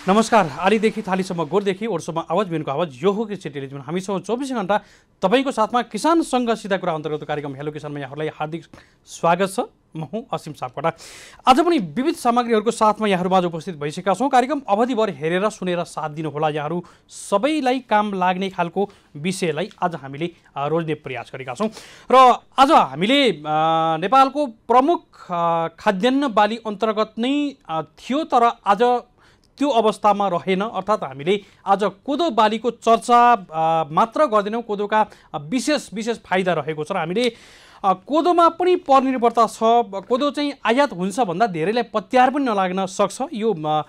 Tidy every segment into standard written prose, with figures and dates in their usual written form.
नमस्कार। आलीदेखि थालीसम्म गोरदेखि ओडसम्म आवाज बिनको आवाज यो हो कृषि टेलिभिजन। हामीसँग 24 घण्टा तपाईको साथमा किसानसँग सिधा कुरा अन्तर्गत कार्यक्रम हेलो किसानमा यहाँहरूलाई हार्दिक स्वागत छ। म हुँ असीम सापकोटा। आज पनि विविध सामग्रीहरूको साथमा यहाँहरूमाझ उपस्थित भइसकेका छौँ। कार्यक्रम अवधिभर हेरेर सुनेर साथ दिनुहोला। यहाँहरू सबैलाई काम लाग्ने खालको विषयलाई आज हामीले रोज्ने प्रयास गरेका छौँ र आज हामीले नेपालको प्रमुख खाद्यान्न बाली अन्तर्गत नै थियो, तर आज त्यो अवस्थामा रहेन। अर्थात् हामीले आज कोदो बालीको चर्चा मात्र गर्दैनौँ, कोदोका विशेष फाइदा रहेको छ र हामीले कोदोमा पनि परनिर्भरता छ। कोदो चाहिँ आयात हुन्छ भन्दा धेरैलाई पत्यार पनि नलाग्न सक्छ। यो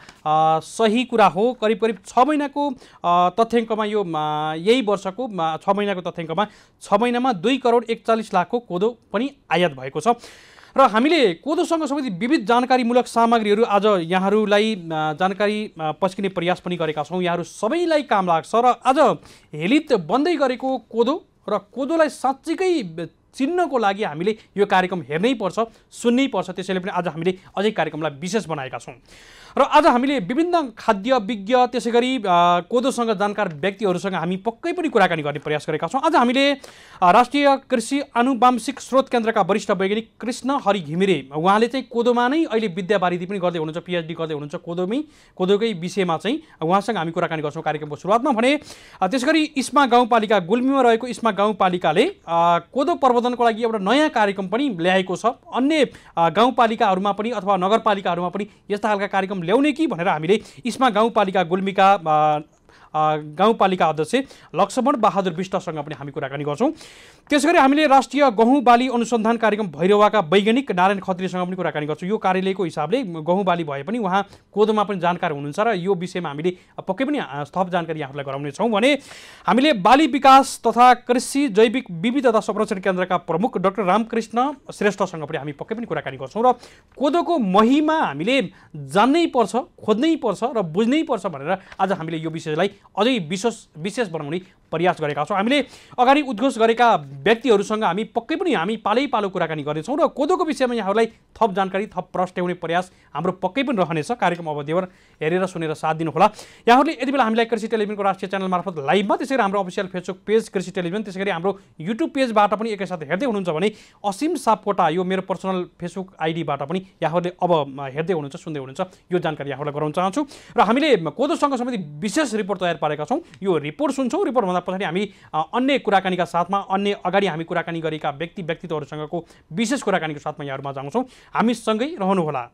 सही कुरा हो। करिब 6 महिनाको तथ्याङ्कमा यो यही वर्षको 6 महिनाको तथ्याङ्कमा 6 महिनामा 2 करोड 41 लाखको कोदो पनि आयात भएको छ र हामीले कोदोसँग सम्बन्धित विविध जानकारीमूलक सामग्रीहरू आज यहाँहरूलाई जानकारी पस्किने प्रयास पनि गरेका छौँ। यहाँहरू सबैलाई काम लाग्छ र आज हेलित बन्दै गरेको कोदो र कोदोलाई साँच्चीकै चिन्नको लागि हामीले यो कार्यक्रम हेर्नै पर्छ, सुन्नै पर्छ। त्यसैले पनि आज हामीले अझै कार्यक्रमलाई विशेष बनाएका छौँ र आज हामीले विभिन्न खाद्य विज्ञ त्यसै गरी कोदोसँग जानकार व्यक्तिहरूसँग हामी पक्कै पनि कुराकानी गर्ने प्रयास गरेका छौँ। आज हामीले राष्ट्रिय कृषि आनुवांशिक स्रोत केन्द्रका वरिष्ठ वैज्ञानिक कृष्ण हरि घिमिरे, उहाँले चाहिँ कोदोमा नै अहिले विद्यावारिधि पनि गर्दै हुनुहुन्छ, पिएचडी गर्दै हुनुहुन्छ कोदोकै विषयमा चाहिँ उहाँसँग हामी कुराकानी गर्छौँ कार्यक्रमको सुरुवातमा भने। त्यसै गरी इस्मा गाउँपालिका गुल्मीमा रहेको इस्मा गाउँपालिकाले कोदो प्रवर्धनको लागि एउटा नयाँ कार्यक्रम पनि ल्याएको छ। अन्य गाउँपालिकाहरूमा पनि अथवा नगरपालिकाहरूमा पनि यस्ता खालका कार्यक्रम ल्याउने कि भनेर हामीले इस्मा गाउँपालिका गुल्मीका गाउँपालिका अध्यक्ष लक्ष्मण बहादुर विष्टसँग पनि हामी कुराकानी गर्छौँ। त्यसैगरी हामीले राष्ट्रिय गहुँ बाली अनुसन्धान कार्यक्रम भैरवाका वैज्ञानिक नारायण खत्रीसँग पनि कुराकानी गर्छौँ। यो कार्यालयको हिसाबले गहुँ बाली भए पनि उहाँ कोदोमा पनि जानकार हुनुहुन्छ र यो विषयमा हामीले पक्कै पनि थप जानकारी यहाँहरूलाई गराउनेछौँ भने हामीले बाली विकास तथा कृषि जैविक विविधता संरक्षण केन्द्रका प्रमुख डाक्टर रामकृष्ण श्रेष्ठसँग पनि हामी पक्कै पनि कुराकानी गर्छौँ र कोदोको महिमा हामीले जान्नै पर्छ, खोज्नै पर्छ र बुझ्नै पर्छ भनेर आज हामीले यो विषयलाई अझै विशेष बनाउने प्रयास गरेका छौँ। हामीले अगाडि उद्घोष गरेका व्यक्तिहरूसँग हामी पक्कै पनि हामी पालै पालो कुराकानी गर्नेछौँ र कोदोको विषयमा यहाँहरूलाई थप जानकारी थप प्रस्ट्याउने प्रयास हाम्रो पक्कै पनि रहनेछ। कार्यक्रम अवधिभर हेरेर सुनेर साथ दिनुहोला। यहाँहरूले यति बेला हामीलाई कृषि टेलिभिजनको राष्ट्रिय च्यानल मार्फत लाइभमा, त्यसै गरी हाम्रो official Facebook page Krishi television, त्यसै गरी हाम्रो युट्युब पेजबाट पनि एकैसाथ हेर्दै हुनुहुन्छ भने असीम सापकोटा यो मेरो पर्सनल फेसबुक आइडीबाट पनि यहाँहरूले अब हेर्दै हुनुहुन्छ, सुन्दै हुनुहुन्छ। यो जानकारी यहाँहरूलाई गराउन चाहन्छु र हामीले कोदोसँग सम्बन्धित विशेष रिपोर्ट तयार पारेका छौँ। यो रिपोर्ट सुन्छौँ। रिपोर्टभन्दा पछाडि हामी अन्य कुराकानीका साथमा अगाडि हामी कुराकानी गरेका व्यक्तित्वहरूसँगको विशेष कुराकानीको साथमा यहाँहरूमा जान्छौँ। हामी सँगै रहनुहोला।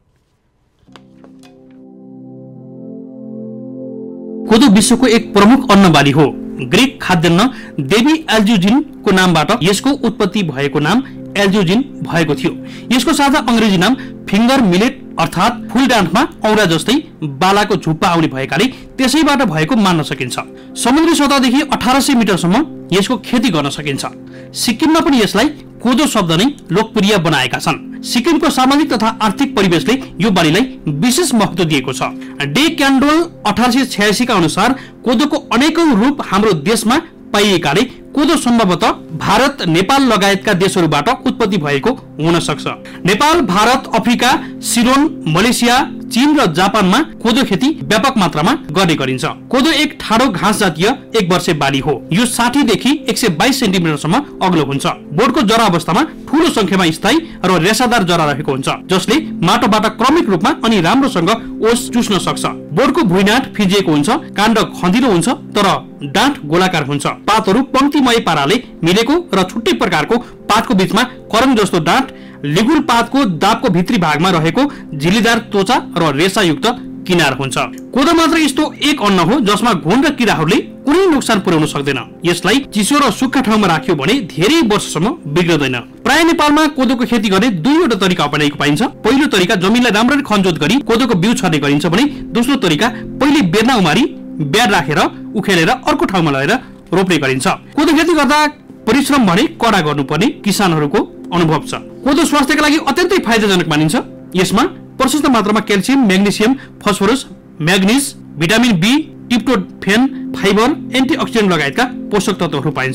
कोदो विश्वको एक प्रमुख अन्न बाली हो। ग्रीक खाद्यान्न देवी एल्जुजिनको नामबाट यसको उत्पत्ति भएको नाम एल्जुजिन भएको थियो। यसको साझा अङ्ग्रेजी नाम फिङ्गर मिलेट अर्थात् फुलडाँठमा औरा जस्तै बालाको झुप्पा आउने भएकाले त्यसैबाट भएको मान्न सकिन्छ। समुद्री सतहदेखि 1800 मिटरसम्म यसको खेती गर्न सकिन्छ। सिक्किममा पनि यसलाई कोदो शब्द नै लोकप्रिय बनाएका छन्। सिक्किमको सामाजिक तथा आर्थिक परिवेशले यो बालीलाई विशेष महत्त्व दिएको छ। डे क्यान्डोल 1886 का अनुसार कोदोको अनेकौं रूप हाम्रो देशमा पाइएकाले कोदो सम्भवतः भारत, नेपाल लगायतका देशहरूबाट उत्पत्ति भएको हुन सक्छ। Nepal, Bharat, Africa, Ceylon, Malaysia, चीन र जापानमा कोदो खेती व्यापक मात्रामा गर्ने गरिन्छ। कोदो एक ठाडो घाँस जातीय एक वर्षे बाली हो। यो 60 देखि 122 सेन्टिमिटरसम्म अग्लो हुन्छ। बोटको जरा अवस्थामा ठूलो संख्यामा स्थायी र रेसादार जरा रहेको हुन्छ, जसले माटोबाट क्रमिक रूपमा अनि राम्रोसँग ओस चुस्न सक्छ। बोटको भुइँडाँठ फिजिएको हुन्छ। काण्ड खँदिलो हुन्छ तर डाँठ गोलाकार हुन्छ। पातहरू पंक्तिमय पाराले मिलेको र छुट्टै प्रकारको पातको बीचमा करङ जस्तो डाँठ, लिगुल पातको दाबको भित्री भागमा रहेको झिल्लीदार त्वचा र रेसायुक्त किनार हुन्छ। कोदो मात्र यस्तो एक अन्न हो जसमा घुन र किराहरूले कुनै नोक्सान पुर्याउन सक्दैन। यसलाई चिसो र सुक्खा ठाउँमा राख्यो भने धेरै वर्षसम्म बिग्रदैन। प्राय नेपालमा कोदोको खेती गर्ने दुईवटा तरिका अपनाएको पाइन्छ। पहिलो तरिका जमिनलाई राम्ररी खनजोत गरी कोदोको बिउ छर्ने गरिन्छ भने दोस्रो तरिका पहिले बेर्ना उमारी ब्याड राखेर उखेलेर अर्को ठाउँमा लगेर रोप्ने गरिन्छ। कोदो खेती गर्दा परिश्रम भने कडा गर्नुपर्ने किसानहरूको अनुभव छ। कोदो स्वास्थ्यका लागि अत्यन्तै फाइदाजनक मानिन्छ। यसमा प्रशस्त मात्रामा calcium, magnesium, phosphorus, manganese, vitamin B, tryptophan, fibre, antioxidant लगायतका पोषक तत्त्वहरू पाइन्छ।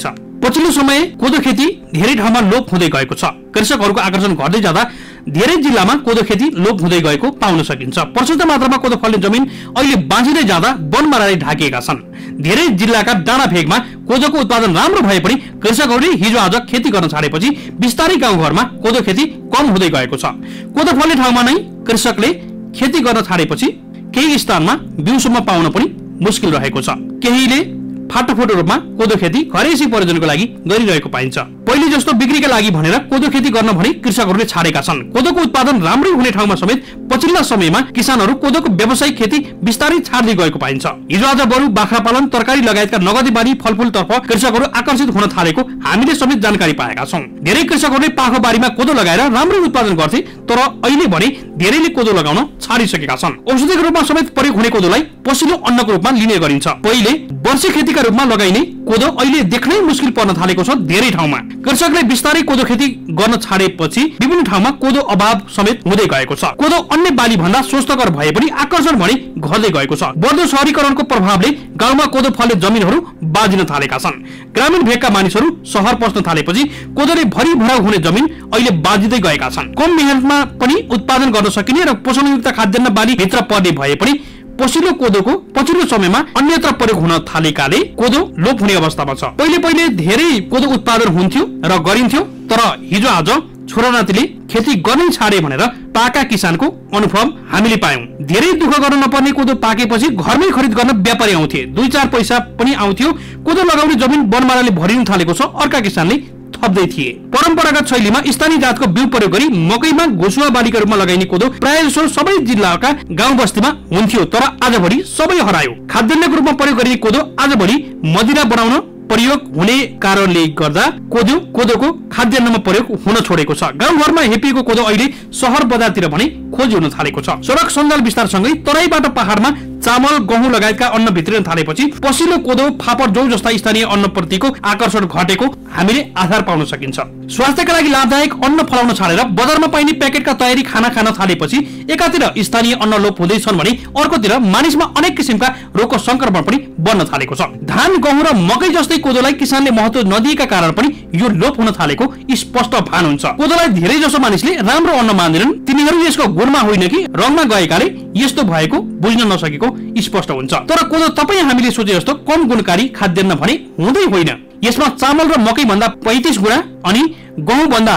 पछिल्लो समय कोदो खेती धेरै ठाउँमा लोप हुँदै गएको छ। कृषकहरूको आकर्षण घट्दै जाँदा धेरै जिल्लामा कोदो खेती लोप हुँदै गएको पाउन सकिन्छ। प्रशस्त मात्रामा कोदो फल्ने जमिन अहिले बाँझिँदै जाँदा वनमाराले ढाकिएका छन्। धेरै जिल्लाका डाँडा भेगमा कोदोको उत्पादन राम्रो भए पनि कृषकहरूले हिजो आज खेती गर्न छाडेपछि बिस्तारै गाउँघरमा कोदो खेती कम हुँदै गएको छ। कोदो फल्ने ठाउँमा नै कृषकले खेती गर्न छाडेपछि केही स्थानमा बिउसम्म पाउन पनि मुस्किल रहेको छ। केहीले फाटोफुटो रूपमा कोदो खेती घरेसी प्रयोजनको लागि गरिरहेको पाइन्छ। पहिले जस्तो बिक्रीका लागि भनेर कोदो खेती गर्न भनी कृषकहरूले छाडेका छन्। कोदोको उत्पादन राम्रै हुने ठाउँमा समेत पछिल्ला समयमा किसानहरू कोदोको व्यावसायिक खेती बिस्तारै छाड्दै गएको पाइन्छ। हिजो आज बरु बाख्रा पालन, तरकारी लगायतका नगदी बाली फलफूलतर्फ कृषकहरू आकर्षित हुन थालेको हामीले समेत जानकारी पाएका छौँ। धेरै कृषकहरूले पाखो बारीमा कोदो लगाएर राम्रो उत्पादन गर्थे, तर अहिले भने धेरैले कोदो लगाउन छाडिसकेका छन्। औषधिको रूपमा समेत प्रयोग हुने कोदोलाई पसिलो अन्नको रूपमा लिने गरिन्छ। पहिले वर्षे खेतीका रूपमा लगाइने कोदो अहिले देख्नै मुस्किल पर्न थालेको छ। धेरै ठाउँमा कृषकले बिस्तारै कोदो खेती गर्न छाडेपछि विभिन्न ठाउँमा कोदो अभाव समेत हुँदै गएको छ। कोदो अन्य बाली भन्दा स्वस्थकर भए पनि आकर्षण भने घट्दै गएको छ। बढ्दो शहरीकरणको प्रभावले गाउँमा कोदो फल्ने जमिनहरू बाँझिन थालेका छन्। ग्रामीण भेगका मानिसहरू सहर पस्न थालेपछि कोदोले भरिभराउ हुने जमिन अहिले बाँझिँदै गएका छन्। कम मेहनतमा पनि उत्पादन गर्न सकिने र पोषणयुक्त खाद्यान्न बाली भित्र पर्ने भए पनि पछिल्लो कोदोको पछिल्लो समयमा अन्यत्र प्रयोग हुन थालेकाले कोदो लोप हुने अवस्थामा छ। पहिले धेरै कोदो उत्पादन हुन्थ्यो र गरिन्थ्यो, तर हिजो आज छोरानातीले खेती गर्नै छाडे भनेर पाका किसानको अनुभव हामीले पायौं। धेरै दुःख गर्न नपर्ने कोदो पाकेपछि घरमै खरिद गर्न व्यापारी आउँथे, 2-4 पैसा पनि आउँथ्यो। कोदो लगाउने जमिन वनमाराले भरिन थालेको छ। अर्का किसानले थप्दै थिए। परम्परागत शैलीमा स्थानीय जातको बिउ प्रयोग गरी मकैमा घोसुवा बालीका रूपमा लगाइने कोदो प्राय जसो सबै जिल्लाका गाउँ बस्तीमा हुन्थ्यो, तर आजभोलि सबै हरायो। खाद्यान्नको रूपमा प्रयोग गरिने कोदो आजभोलि मदिरा बनाउन प्रयोग हुने कारणले गर्दा कोदोको खाद्यान्नमा प्रयोग हुन छोडेको छ। गाउँघरमा हेपिएको कोदो अहिले सहर बजारतिर भने खोजी हुन थालेको छ। सडक सञ्जाल विस्तारसँगै तराईबाट पहाडमा चामल, गहुँ लगायतका अन्न भित्रिन थालेपछि पसिलो कोदो, फापर, जौ जस्ता स्थानीय अन्नप्रतिको आकर्षण घटेको हामीले आधार पाउन सकिन्छ। स्वास्थ्यका लागि लाभदायक अन्न फलाउन छाडेर बजारमा पाइने प्याकेटका तयारी खाना खान थालेपछि एकातिर स्थानीय अन्न लोप हुँदैछन् भने अर्कोतिर मानिसमा अनेक किसिमका रोगको संक्रमण पनि बढ्न थालेको छ। धान, गहुँ र मकै जस्तै कोदोलाई किसानले महत्त्व नदिएका कारण पनि यो लोप हुन थालेको स्पष्ट भान हुन्छ। कोदोलाई धेरै जसो मानिसले राम्रो अन्न मान्दैनन्। तिनीहरू यसको गुणमा होइन कि रङमा गएकाले यस्तो भएको बुझ्न नसकेको स्पष्ट हुन्छ। तर कोदो तपाईँ हामीले सोचे जस्तो कम गुणकारी खाद्यान्न भने हुँदै होइन। यसमा चामल र मकै भन्दा 35 गुणा अनि गहुँ भन्दा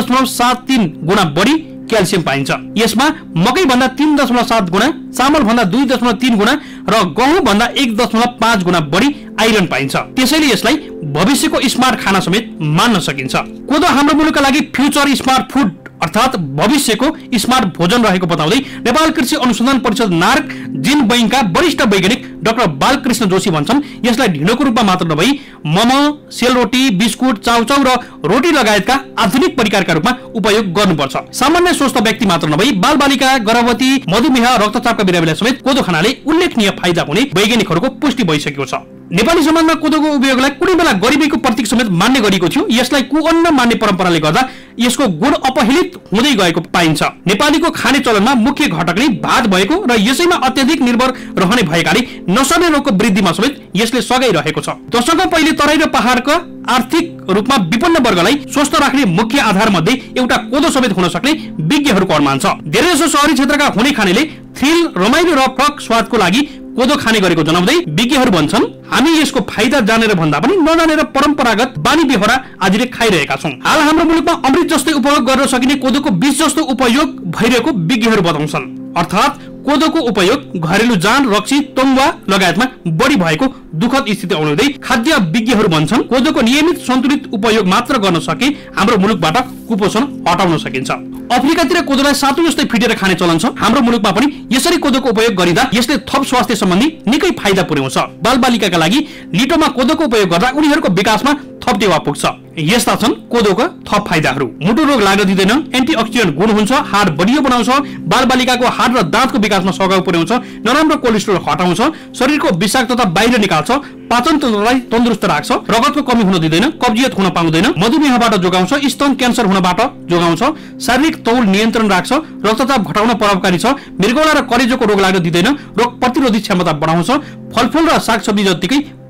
8.73 गुणा बढी क्याल्सियम पाइन्छ। यसमा मकै भन्दा 3.7 गुणा, चामल भन्दा 2.3 गुणा र गहुँ भन्दा 1.5 गुणा बढी आइरन पाइन्छ। त्यसैले यसलाई भविष्यको स्मार्ट खाना समेत मान्न सकिन्छ। कोदो हाम्रो मुलुकका लागि फ्युचर स्मार्ट फुड अर्थात भविष्यको स्मार्ट भोजन रहेको बताउँदै नेपाल कृषि अनुसन्धान परिषद नार्क जिन बैंकका वरिष्ठ वैज्ञानिक डाक्टर बालकृष्ण जोशी भन्छन्, यसलाई ढिँडोको रूपमा मात्र नभई मोमो, सेलरोटी, बिस्कुट, चाउचाउ र रोटी लगायतका आधुनिक परिकारका रूपमा उपयोग गर्नुपर्छ। सामान्य स्वस्थ व्यक्ति मात्र नभई बालबालिका, गर्भवती, मधुमेह, रक्तचापका बिरामीलाई समेत कोदो खानाले उल्लेखनीय फाइदा हुने वैज्ञानिकहरूको पुष्टि भइसकेको छ। नेपाली समाजमा कोदोको उपयोगलाई कुनै बेला गरिबीको प्रतीक समेत मान्ने गरिएको थियो। यसलाई कुअन्न मान्ने परम्पराले गर्दा यसको गुण अपहेलित हुँदै गएको पाइन्छ। नेपालीको खाने चलनमा मुख्य घटक नै भात भएको र यसैमा अत्यधिक निर्भर रहने भएकाले नसर्ने रोगको वृद्धिमा समेत यसले सघाइरहेको छ। दशकौं पहिले तराई र पहाडका आर्थिक रूपमा विपन्न वर्गलाई स्वस्थ राख्ने मुख्य आधार मध्ये एउटा कोदो समेत हुन सक्ने विज्ञहरूको अनुमान छ। धेरैजसो शहरी क्षेत्रका हुने खानेले थ्रिल, रमाइलो र फरक स्वादको लागि कोदो खाने गरेको जनाउँदै विज्ञहरू भन्छन्, हामी यसको फाइदा जानेर भन्दा पनि नजानेर परम्परागत बानी बेहोरा आदिले खाइरहेका छौं। हाल हाम्रो मुलुकमा अमृत जस्तै उपयोग गर्न सकिने कोदोको बीज जस्तो उपयोग भइरहेको विज्ञहरू बताउँछन्। अर्थात कोदोको उपयोग घरेलु जान, रक्सी, तोङ्वा लगायतमा बढी भएको दुःखद स्थिति आउँदै खाद्य विज्ञहरू भन्छन्, कोदोको नियमित सन्तुलित उपयोग मात्र गर्न सके हाम्रो मुलुकबाट कुपोषण हटाउन सकिन्छ। अफ्रिकातिर कोदोलाई सातु जस्तै फिटेर खाने चलन छ। हाम्रो मुलुकमा पनि यसरी कोदोको उपयोग गरिँदा यसले थप स्वास्थ्य सम्बन्धी निकै फाइदा पुर्याउँछ। बालबालिकाका लागि लिटोमा कोदोको उपयोग गर्दा उनीहरूको विकासमा थप टेवा पुग्छ। यस्ता छन् कोदोका थप फाइदाहरू। मुटु रोग लाग्न दिँदैन, एन्टिअक्सिडेन्ट गुण हुन्छ, हाड बलियो बनाउँछ, बालबालिकाको हाड र दाँतको विकासमा सघाउ पुर्याउँछ, नराम्रो कोलेस्ट्रोल हटाउँछ, शरीरको विषाक्तता बाहिर निकाल्छ, पाचन तन्त्रलाई तन्दुरुस्त राख्छ, रगतको कमी हुन दिँदैन, कब्जियत हुन पाउँदैन, मधुमेहबाट जोगाउँछ, स्तन क्यान्सर हुनबाट जोगाउँछ, शारीरिक तौल नियन्त्रण राख्छ, रक्तचाप घटाउन प्रभावकारी छ, मृगौला र कलेजोको रोग लाग्न दिँदैन, रोग प्रतिरोधी क्षमता बढाउँछ, फलफूल र सागसब्जी जत्तिकै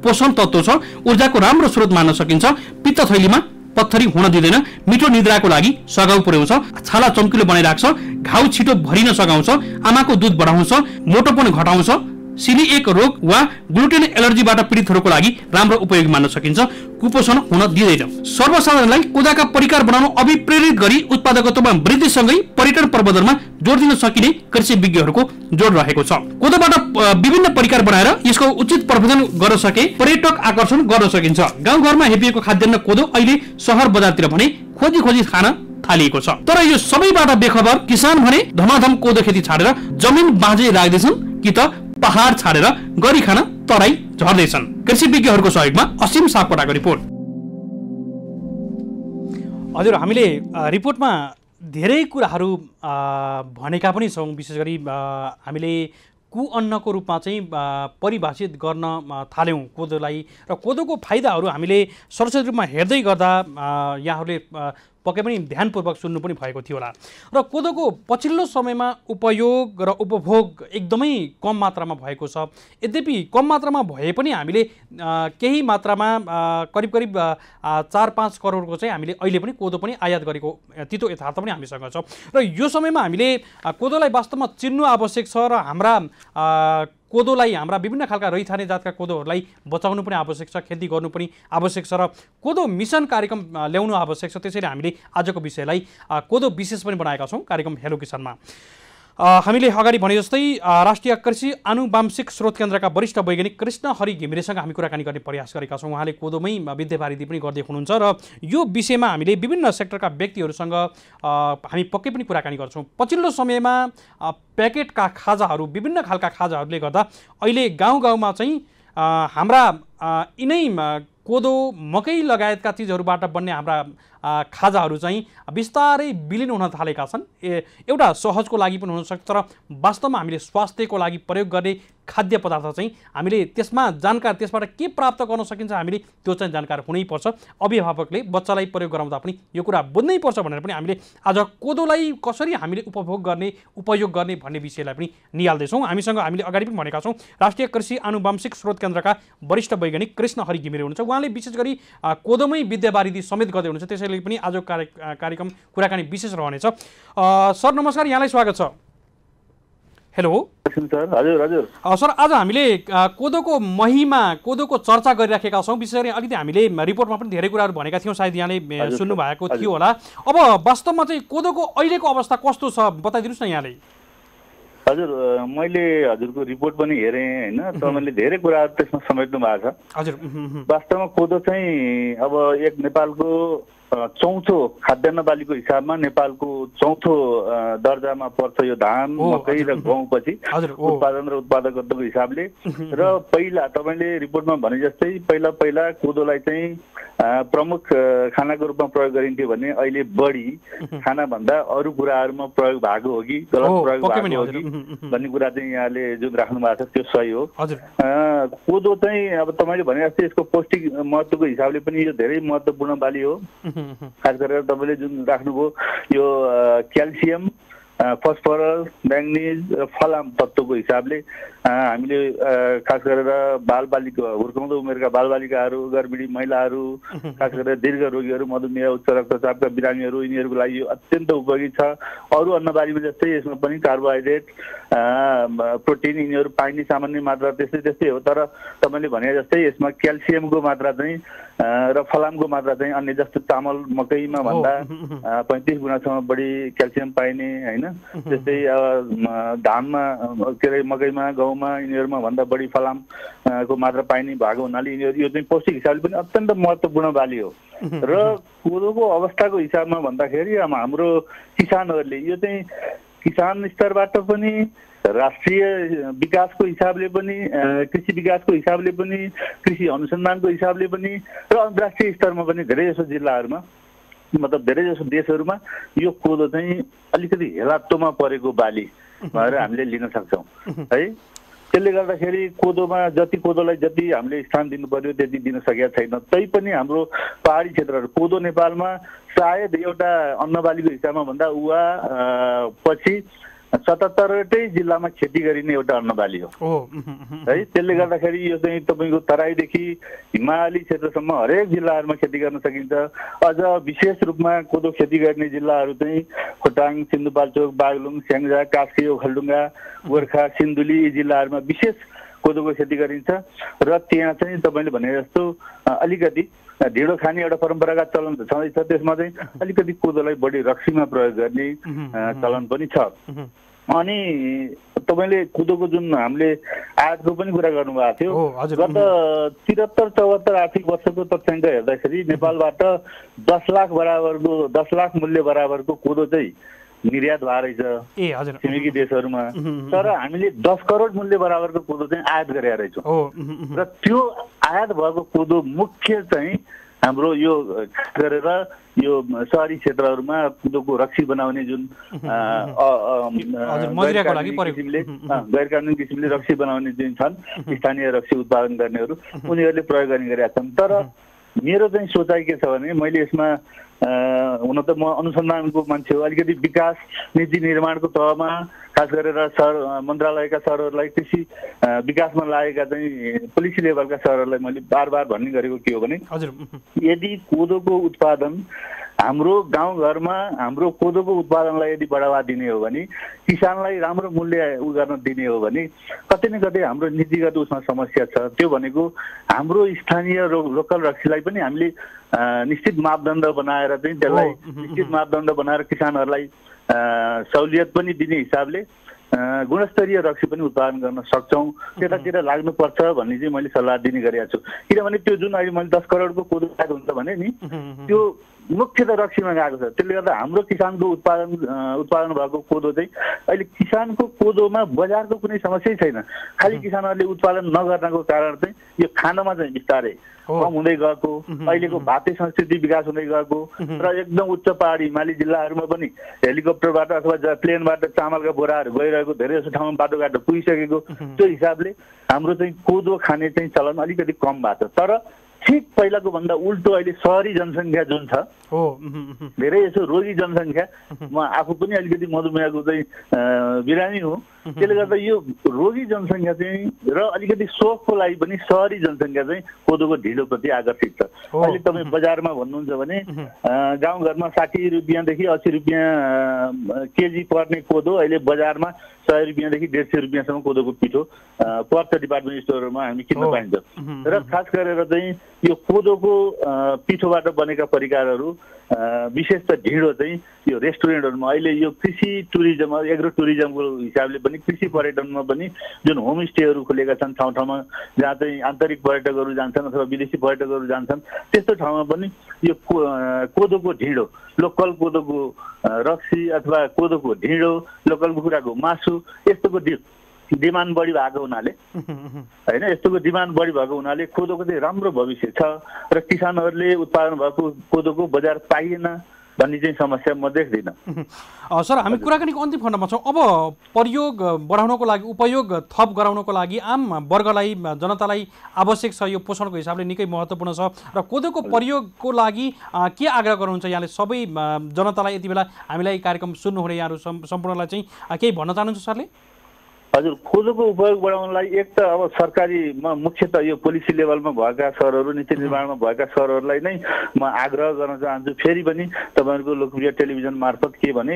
पोषण तत्व छ, ऊर्जाको राम्रो स्रोत मान्न सकिन्छ। पित्त थैलीमा पत्थरी हुन दिँदैन, मिठो निद्राको लागि सघाउ पुर्याउँछ, छाला चम्किलो बनाइराख्छ, घाउ छिटो भरिन सघाउँछ, आमाको दूध बढाउँछ, मोटोपन घटाउँछ, सिलिएक रोग वा ग्लुटेन एलर्जीबाट पीडितहरूको लागि राम्रो उपयोगी मान्न सकिन्छ, कुपोषण हुन दिँदैन। सर्वसाधारणलाई कोदाका परिकार बनाउन अभिप्रेरित गरी उत्पादकतामा वृद्धिसँगै पर्यटन प्रबन्धनमा जोड दिन सकिने कृषि विज्ञहरूको जोड रहेको छ। कोदोबाट विभिन्न परिकार बनाएर यसको उचित प्रबन्धन गर्न सके पर्यटक आकर्षण गर्न सकिन्छ। गाउँघरमा हेपिएको खाद्यान्न कोदो अहिले सहर बजारतिर भने खोजी खोजी खान थालिएको छ। तर यो सबैबाट बेखबर किसान भने धमाधम कोदो खेती छाडेर जमिन बाँझै राख्दैछन् कि त पहाड छाडेर गरी खान तराई झर्दैछन्। कृषि विज्ञहरूको सहयोगमा असीम सापकोटाको रिपोर्ट। हजुर, हामीले रिपोर्टमा धेरै कुराहरू भनेका पनि छौँ। विशेष गरी हामीले कुअन्नको रूपमा चाहिँ परिभाषित गर्न थाल्यौँ कोदोलाई, र कोदोको फाइदाहरू हामीले सरसरी रूपमा हेर्दै गर्दा यहाँहरूले पक्कै पनि ध्यानपूर्वक सुन्नु पनि भएको थियो होला। र कोदोको पछिल्लो समयमा उपयोग र उपभोग एकदमै कम मात्रामा भएको छ। यद्यपि कम मात्रामा भए पनि हामीले केही मात्रामा करिब 4-5 करोडको चाहिँ हामीले अहिले पनि कोदो पनि आयात गरेको तितो यथार्थ पनि हामीसँग छ। र यो समयमा हामीले कोदोलाई वास्तवमा चिन्नु आवश्यक छ र हाम्रा कोदोलाई, हाम्रा विभिन्न खालका रैथाने जातका कोदोहरूलाई बचाउनु पनि आवश्यक छ, खेती गर्नु पनि आवश्यक छ, र कोदो मिसन कार्यक्रम ल्याउनु आवश्यक छ। त्यसैले हामीले आजको विषयलाई कोदो विशेष पनि बनाएका छौँ कार्यक्रम हेलो किसानमा। हामीले अगाडि भने जस्तै राष्ट्रिय कृषि आनुवांशिक स्रोत केन्द्रका वरिष्ठ वैज्ञानिक कृष्ण हरि घिमिरेसँग हामी कुराकानी गर्ने प्रयास गरेका छौँ। उहाँले कोदोमै विद्यावारिधि पनि गर्दै हुनुहुन्छ र यो विषयमा हामीले विभिन्न सेक्टरका व्यक्तिहरूसँग हामी पक्कै पनि कुराकानी गर्छौँ। पछिल्लो समयमा प्याकेटका खाजाहरू, विभिन्न खालका खाजाहरूले गर्दा अहिले गाउँमा चाहिँ हाम्रा यिनै कोदो, मकै लगायतका चिजहरूबाट बन्ने हाम्रा खाजाहरू चाहिँ बिस्तारै विलिन हुन थालेका छन्। एउटा सहजको लागि पनि हुनसक्छ, तर वास्तवमा हामीले स्वास्थ्यको लागि प्रयोग गर्ने खाद्य पदार्थ चाहिँ हामीले त्यसबाट के प्राप्त गर्न सकिन्छ हामीले त्यो चाहिँ जानकार हुनैपर्छ। अभिभावकले बच्चालाई प्रयोग गराउँदा पनि यो कुरा बुझ्नैपर्छ भनेर पनि हामीले आज कोदोलाई कसरी हामीले उपयोग गर्ने भन्ने विषयलाई पनि निहाल्दैछौँ। हामीले अगाडि पनि भनेका छौँ राष्ट्रिय कृषि आनुवांशिक स्रोत केन्द्रका वरिष्ठ वैज्ञानिक कृष्ण हरि घिमिरे हुनुहुन्छ। उहाँले विशेष गरी कोदोमै विद्यावारिधि समेत गर्दै हुनुहुन्छ। त्यसैले पनि आजको कार्यक्रम कुराकानी विशेष रहनेछ। सर नमस्कार, यहाँलाई स्वागत छ। Hello sir. हजुर सर, आज हामीले कोदोको महिमा, कोदोको चर्चा गरिराखेका छौँ। विशेष गरी अलिकति हामीले रिपोर्टमा पनि धेरै कुराहरू भनेका थियौँ, सायद यहाँले सुन्नु भएको थियो होला। अब वास्तवमा चाहिँ कोदोको अहिलेको अवस्था कस्तो छ बताइदिनुहोस् न यहाँले। हजुर, मैले हजुरको रिपोर्ट पनि हेरेँ होइन, तपाईँले धेरै कुराहरू त्यसमा समेट्नु भएको छ। हजुर, वास्तवमा कोदो चाहिँ अब एक नेपालको चौथो खाद्यान्न बालीको हिसाबमा नेपालको चौथो दर्जामा पर्छ यो धान, मकै र गहुँपछि उत्पादन र उत्पादकताको हिसाबले। र पहिला तपाईँले रिपोर्टमा भने जस्तै पहिला कोदोलाई चाहिँ प्रमुख खानाको रूपमा प्रयोग गरिन्थ्यो भने अहिले बढी खानाभन्दा अरू कुराहरूमा प्रयोग भएको हो कि गलत प्रयोग भएको हो कि भन्ने कुरा चाहिँ यहाँले जुन राख्नु भएको छ त्यो सही हो। कोदो चाहिँ अब तपाईँले भने जस्तै यसको पौष्टिक महत्त्वको हिसाबले पनि यो धेरै महत्त्वपूर्ण बाली हो। खास गरेर तपाईँले जुन राख्नुभयो यो क्याल्सियम, फस्फरस, म्याग्निज र फलाम तत्त्वको हिसाबले हामीले खास गरेर बालबालिका, हुर्काउँदो उमेरका बालबालिकाहरू, गर्भिणी महिलाहरू, खास गरेर दीर्घ रोगीहरू, मधुमेह, उच्च रक्तचापका बिरामीहरू, यिनीहरूको लागि यो अत्यन्त उपयोगी छ। अरू अन्नबालीमा जस्तै यसमा पनि कार्बोहाइड्रेट, प्रोटिन यिनीहरू पाइने सामान्य मात्रा त्यस्तै हो। तर तपाईँले भने जस्तै यसमा क्याल्सियमको मात्रा चाहिँ र फलामको मात्रा चाहिँ अन्य जस्तो चामल, मकैमा भन्दा 35 गुणासम्म बढी क्याल्सियम पाइने होइन। जस्तै धानमा के अरे मकैमा, गहुँमा यिनीहरूमा भन्दा बढी फलामको मात्रा पाइने भएको हुनाले यो चाहिँ पौष्टिक हिसाबले पनि अत्यन्त महत्त्वपूर्ण बाली हो। र कोदोको अवस्थाको हिसाबमा भन्दाखेरि हाम्रो किसानहरूले यो चाहिँ किसान स्तरबाट पनि, राष्ट्रिय विकासको हिसाबले पनि, कृषि विकासको हिसाबले पनि, कृषि अनुसन्धानको हिसाबले पनि र अन्तर्राष्ट्रिय स्तरमा पनि धेरैजसो जिल्लाहरूमा, मतलब धेरैजसो देशहरूमा यो कोदो चाहिँ अलिकति हेलात्तोमा परेको बाली भनेर हामीले लिन सक्छौँ है। त्यसले गर्दाखेरि कोदोलाई जति हामीले स्थान दिनु पर्यो त्यति दिन सकेका छैन। तैपनि हाम्रो पहाडी क्षेत्रहरू, कोदो नेपालमा सायद एउटा अन्नबालीको हिसाबमा भन्दा उवा पछि 77वटै जिल्लामा खेती गरिने एउटा अन्नबाली हो है। त्यसले गर्दाखेरि यो चाहिँ तपाईँको तराईदेखि हिमाली क्षेत्रसम्म हरेक जिल्लाहरूमा खेती गर्न सकिन्छ। अझ विशेष रूपमा कोदो खेती गर्ने जिल्लाहरू चाहिँ खोटाङ, सिन्धुपाल्चोक, बागलुङ, स्याङ्जा, कास्की, ओखलढुङ्गा, गोर्खा, सिन्धुली यी जिल्लाहरूमा विशेष कोदोको खेती गरिन्छ। र त्यहाँ चाहिँ तपाईँले भने जस्तो अलिकति ढिँडो खाने एउटा परम्परागत चलन त छँदैछ, त्यसमा चाहिँ अलिकति कोदोलाई बढी रक्सीमा प्रयोग गर्ने चलन पनि छ। अनि तपाईँले कोदोको जुन हामीले आयातको पनि कुरा गर्नुभएको थियो, गत 73-74 आर्थिक वर्षको तथ्याङ्क हेर्दाखेरि नेपालबाट 10 लाख मूल्य बराबरको कोदो चाहिँ निर्यात भएको रहेछ छिमेकी देशहरूमा। तर हामीले 10 करोड मूल्य बराबरको कोदो चाहिँ आयात गरेका रहेछौँ। र त्यो आयात भएको कोदो मुख्य चाहिँ हाम्रो यो गरेर यो सहरी क्षेत्रहरूमा कोदोको रक्सी बनाउने जुन गैर कानुनी किसिमले रक्सी बनाउने जुन छन् स्थानीय रक्सी उत्पादन गर्नेहरू, उनीहरूले प्रयोग गर्ने गरेका छन्। तर मेरो चाहिँ सोचाइ के छ भने, मैले यसमा हुन त म अनुसन्धानको मान्छे हो, अलिकति विकास नीति निर्माणको तहमा खास गरेर मन्त्रालयका सरहरूलाई कृषि विकासमा लागेका चाहिँ पोलिसी लेभलका सरहरूलाई मैले बार भन्ने गरेको के हो भने, यदि कोदोको उत्पादन हाम्रो गाउँघरमा हाम्रो कोदोको उत्पादनलाई यदि बढावा दिने हो भने, किसानलाई राम्रो मूल्य गर्न दिने हो भने कतै न कतै हाम्रो नीतिगत उसमा समस्या छ। त्यो भनेको हाम्रो स्थानीय लोकल रक्सीलाई पनि हामीले निश्चित मापदण्ड बनाएर चाहिँ त्यसलाई निश्चित मापदण्ड बनाएर किसानहरूलाई सहुलियत पनि दिने हिसाबले गुणस्तरीय रक्सी पनि उत्पादन गर्न सक्छौँ, त्यतातिर लाग्नुपर्छ भन्ने चाहिँ मैले सल्लाह दिने गरेको छु। किनभने त्यो जुन अहिले मैले 10 करोडको कोदो खाएको हुन्छ भने नि, त्यो मुख्य त रक्सीमा गएको छ। त्यसले गर्दा हाम्रो किसानको उत्पादन भएको कोदो चाहिँ अहिले किसानको कोदोमा बजारको कुनै समस्यै छैन। खालि किसानहरूले उत्पादन नगर्नको कारण चाहिँ यो खानमा चाहिँ बिस्तारै कम हुँदै गएको, अहिलेको भाते संस्कृति विकास हुँदै गएको र एकदम उच्च पहाडी हिमाली जिल्लाहरूमा पनि हेलिकप्टरबाट अथवा प्लेनबाट चामलका बोराहरू गइरहेको, धेरै जसो ठाउँमा बाटोघाटो पुगिसकेको, त्यो हिसाबले हाम्रो चाहिँ कोदो खाने चाहिँ चलन अलिकति कम भएको छ। तर ठिक पहिलाको भन्दा उल्टो अहिले सहरी जनसङ्ख्या जुन छ, धेरै यसो रोगी जनसङ्ख्या, म आफू पनि अलिकति मधुमेहको चाहिँ बिरामी हो, त्यसले गर्दा यो रोगी जनसङ्ख्या चाहिँ र अलिकति सोखको लागि पनि सहरी जनसङ्ख्या चाहिँ कोदोको ढिँडोप्रति आकर्षित छ। अहिले तपाईँ बजारमा भन्नुहुन्छ भने गाउँघरमा 60 रुपियाँदेखि 80 रुपियाँ केजी पर्ने कोदो अहिले बजारमा 100 रुपियाँदेखि 150 रुपियाँसम्म कोदोको पिठो पर्छ डिपार्टमेन्ट स्टोरहरूमा हामी किन्न पाइन्छ। र खास गरेर चाहिँ यो कोदोको पिठोबाट बनेका परिकारहरू विशेष त ढिँडो चाहिँ यो रेस्टुरेन्टहरूमा अहिले यो कृषि टुरिज्म, एग्रो टुरिज्मको हिसाबले पनि कृषि पर्यटनमा पनि जुन होमस्टेहरू खोलेका छन् ठाउँ ठाउँमा, जहाँ चाहिँ आन्तरिक पर्यटकहरू जान्छन् अथवा विदेशी पर्यटकहरू जान्छन्, त्यस्तो ठाउँमा पनि यो कोदोको ढिँडो, लोकल कोदोको रक्सी अथवा कोदोको ढिँडो, लोकल कुखुराको मासु, यस्तोको डिमान्ड बढी भएको हुनाले होइन, यस्तोको डिमान्ड बढी भएको हुनाले कोदोको चाहिँ राम्रो भविष्य छ र किसानहरूले उत्पादन भएको कोदोको बजार पाइएन भन्ने चाहिँ समस्या म देख्दिनँ। सर, हामी कुराकानीको अन्तिम खण्डमा छौँ। अब प्रयोग बढाउनको लागि, उपयोग थप गराउनको लागि आम वर्गलाई, जनतालाई आवश्यक छ, यो पोषणको हिसाबले निकै महत्त्वपूर्ण छ। र कोदोको प्रयोगको लागि के आग्रह गर्नुहुन्छ यहाँले सबै जनतालाई? यति बेला हामीलाई कार्यक्रम सुन्नुहुने यहाँहरू सम्पूर्णलाई चाहिँ केही भन्न चाहनुहुन्छ सरले? हजुर, कोदोको उपयोग बढाउनलाई एक त अब सरकारीमा मुख्यतः यो पोलिसी लेभलमा भएका सरहरू, नीति निर्माणमा भएका सरहरूलाई नै म आग्रह गर्न चाहन्छु। फेरि पनि तपाईँहरूको लोकप्रिय टेलिभिजन मार्फत के भने,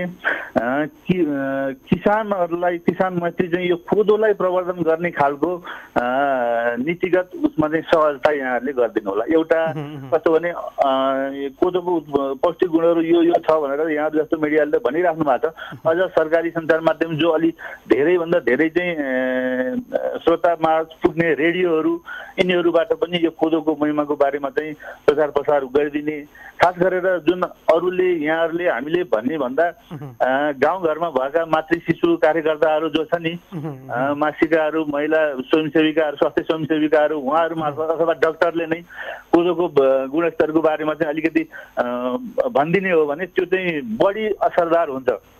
किसानहरूलाई, किसान मैत्री चाहिँ यो कोदोलाई प्रवर्धन गर्ने खालको नीतिगत उसमा चाहिँ सहजता यहाँहरूले गरिदिनु होला। एउटा कस्तो भने, कोदोको पौष्टिक गुणहरू यो छ भनेर यहाँहरू जस्तो मिडियाले भनिराख्नु भएको छ। अझ सरकारी सञ्चार माध्यम जो अलि धेरैभन्दा धेरै चाहिँ श्रोतामा पुग्ने रेडियोहरू, यिनीहरूबाट पनि यो कोदोको महिमाको बारेमा चाहिँ प्रचार प्रसार गरिदिने। खास गरेर जुन अरूले, यहाँहरूले, हामीले भन्ने भन्दा गाउँघरमा भएका मातृ शिशु कार्यकर्ताहरू जो छ नि, मासिकाहरू, महिला स्वयंसेविकाहरू, स्वास्थ्य स्वयंसेविकाहरू, उहाँहरू मार्फत अथवा डाक्टरले नै कोदोको गुणस्तरको बारेमा चाहिँ अलिकति भनिदिने हो भने त्यो चाहिँ बढी असरदार हुन्छ।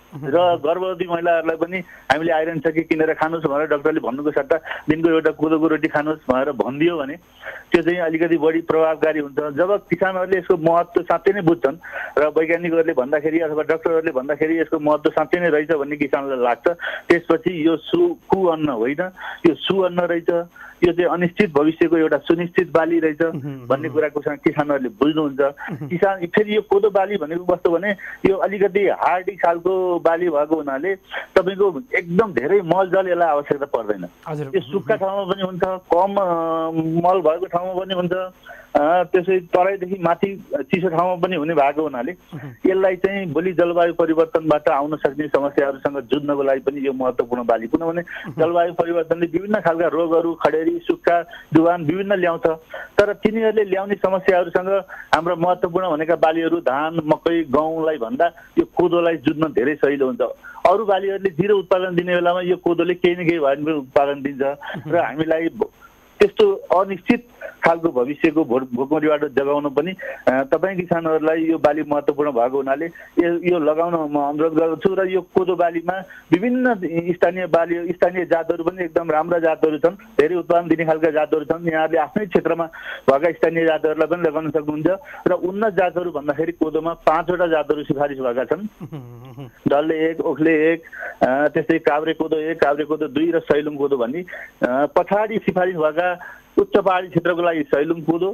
र गर्भवती महिलाहरूलाई पनि हामीले आइरन सके किनेर खानुहोस् भनेर डाक्टरले भन्नुको सट्टा दिनको एउटा कोदोको रोटी खानुहोस् भनेर भनिदियो भने त्यो चाहिँ अलिकति बढी प्रभावकारी हुन्छ। जब किसानहरूले यसको महत्त्व साँच्चै नै बुझ्छन् र वैज्ञानिकहरूले भन्दाखेरि अथवा डाक्टरहरूले भन्दाखेरि यसको महत्त्व साँच्चै नै रहेछ भन्ने किसानलाई लाग्छ, त्यसपछि यो कुअन्न होइन, यो सुअन्न रहेछ, यो चाहिँ अनिश्चित भविष्यको एउटा सुनिश्चित बाली रहेछ भन्ने कुराको किसानहरूले बुझ्नुहुन्छ। किसान फेरि यो कोदो बाली भनेको कस्तो भने यो अलिकति हार्डी खालको बाली भएको हुनाले तपाईँको एकदम धेरै मलजल यसलाई आवश्यकता पर्दैन। यो सुक्खा ठाउँमा पनि हुन्छ, कम मल भएको ठाउँमा पनि हुन्छ, त्यसै तराईदेखि माथि चिसो ठाउँमा पनि हुने भएको हुनाले यसलाई चाहिँ भोलि जलवायु परिवर्तनबाट आउन सक्ने समस्याहरूसँग जुझ्नको लागि पनि यो महत्त्वपूर्ण बाली। किनभने जलवायु परिवर्तनले विभिन्न खालका रोगहरू, खडेरी, सुक्खा, डुबान विभिन्न ल्याउँछ, तर तिनीहरूले ल्याउने समस्याहरूसँग हाम्रो महत्त्वपूर्ण भनेका बालीहरू धान, मकै, गहुँलाई भन्दा यो कोदोलाई जुझ्न धेरै सजिलो हुन्छ। अरू बालीहरूले जिरो उत्पादन दिने बेलामा यो कोदोले केही न केही भए पनि उत्पादन दिन्छ र हामीलाई त्यस्तो अनिश्चित खालको भविष्यको भोकमरीबाट जगाउन पनि तपाईँ किसानहरूलाई यो बाली महत्त्वपूर्ण भएको हुनाले यो लगाउन म अनुरोध गर्दछु। र यो कोदो बालीमा विभिन्न स्थानीय जातहरू पनि एकदम राम्रा जातहरू छन्, धेरै उत्पादन दिने खालका जातहरू छन्। यहाँहरूले आफ्नै क्षेत्रमा भएका स्थानीय जातहरूलाई पनि लगाउन सक्नुहुन्छ। र उन्नत जातहरू भन्दाखेरि कोदोमा 5 वटा जातहरू सिफारिस भएका छन्। डल्ले 1, ओख्ले 1, त्यस्तै काभ्रे कोदो 1, काभ्रे कोदो 2 र सैलुङ कोदो भन्ने पछाडि सिफारिस भएका उच्च पहाडी क्षेत्रको लागि सैलुङ कोदो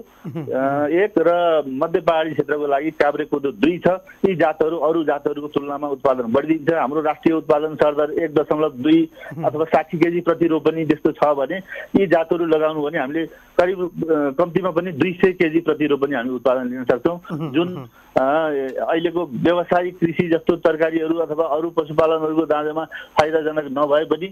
1 र मध्य पहाडी क्षेत्रको लागि काभ्रे कोदो 2 छ। यी जातहरू अरू जातहरूको तुलनामा उत्पादन बढिदिन्छ। हाम्रो राष्ट्रिय उत्पादन सरदर 1.2 अथवा 60 केजी प्रति रोपनी जस्तो छ भने यी जातहरू लगाउनु भने हामीले करिब कम्तीमा पनि 200 केजी प्रति रोपनी हामी उत्पादन लिन सक्छौँ। जुन अहिलेको व्यावसायिक कृषि जस्तो तरकारीहरू अथवा अरू पशुपालनहरूको दाँजोमा फाइदाजनक नभए पनि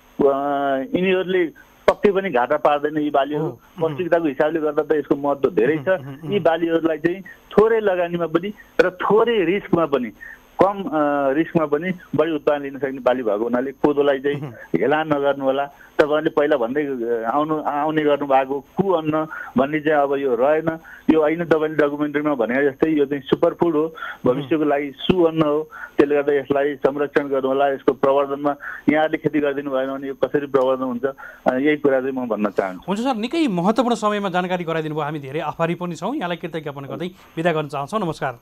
यिनीहरूले पक्कै पनि घाटा पार्दैन। यी बालीहरू पौष्टिकताको हिसाबले गर्दा त यसको महत्त्व धेरै छ। यी बालीहरूलाई चाहिँ थोरै लगानीमा पनि र थोरै रिस्कमा पनि कम रिस्कमा पनि बढी उत्पादन लिन सक्ने बाली भएको हुनाले कोदोलाई चाहिँ हेला नगर्नु होला। तपाईँले पहिला भन्दै आउने गर्नुभएको कुअन्न भन्ने चाहिँ अब यो रहेन। यो होइन, तपाईँले डकुमेन्ट्रीमा भने जस्तै यो चाहिँ सुपरफुड हो, भविष्यको लागि सुअन्न हो। त्यसले गर्दा यसलाई संरक्षण गर्नु होला। यसको प्रवर्धनमा यहाँहरूले खेती गरिदिनु भएन भने यो कसरी प्रवर्धन हुन्छ, यही कुरा चाहिँ म भन्न चाहन्छु। हुन्छ सर, निकै महत्त्वपूर्ण समयमा जानकारी गराइदिनु भयो। हामी धेरै आभारी पनि छौँ। यहाँलाई कृतज्ञ ज्ञापन गर्दै बिदा गर्न चाहन्छौँ। नमस्कार।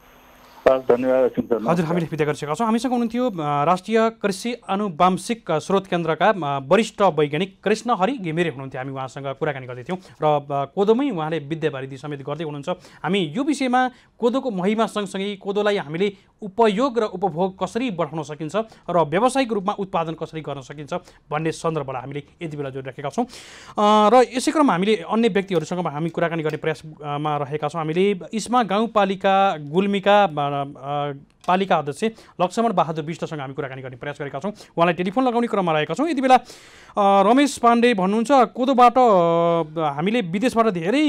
धन्यवाद। हजुर, हामीले बिदा गरिसकेका छौँ। हामीसँग हुनुहुन्थ्यो राष्ट्रिय कृषि आनुवांशिक स्रोत केन्द्रका वरिष्ठ वैज्ञानिक कृष्ण हरि घिमिरे हुनुहुन्थ्यो। हामी उहाँसँग कुराकानी गर्दैथ्यौँ र कोदोमै उहाँले विद्यावारिधि समेत गर्दै हुनुहुन्छ। हामी यो विषयमा कोदोको महिमा सँगसँगै कोदोलाई हामीले उपयोग र उपभोग कसरी बढाउन सकिन्छ र व्यावसायिक रूपमा उत्पादन कसरी गर्न सकिन्छ भन्ने सन्दर्भलाई हामीले यति बेला जोडिराखेका छौँ। र यसै क्रममा हामीले अन्य व्यक्तिहरूसँग हामी कुराकानी गर्ने प्रयासमा रहेका छौँ। हामीले इस्मा गाउँपालिका गुल्मीका पालिका अध्यक्ष लक्ष्मण बहादुर विष्टसँग हामी कुराकानी गर्ने प्रयास गरेका छौँ। उहाँलाई टेलिफोन लगाउने क्रममा रहेका छौँ। यति बेला रमेश पाण्डे भन्नुहुन्छ कोदोबाट हामीले विदेशबाट धेरै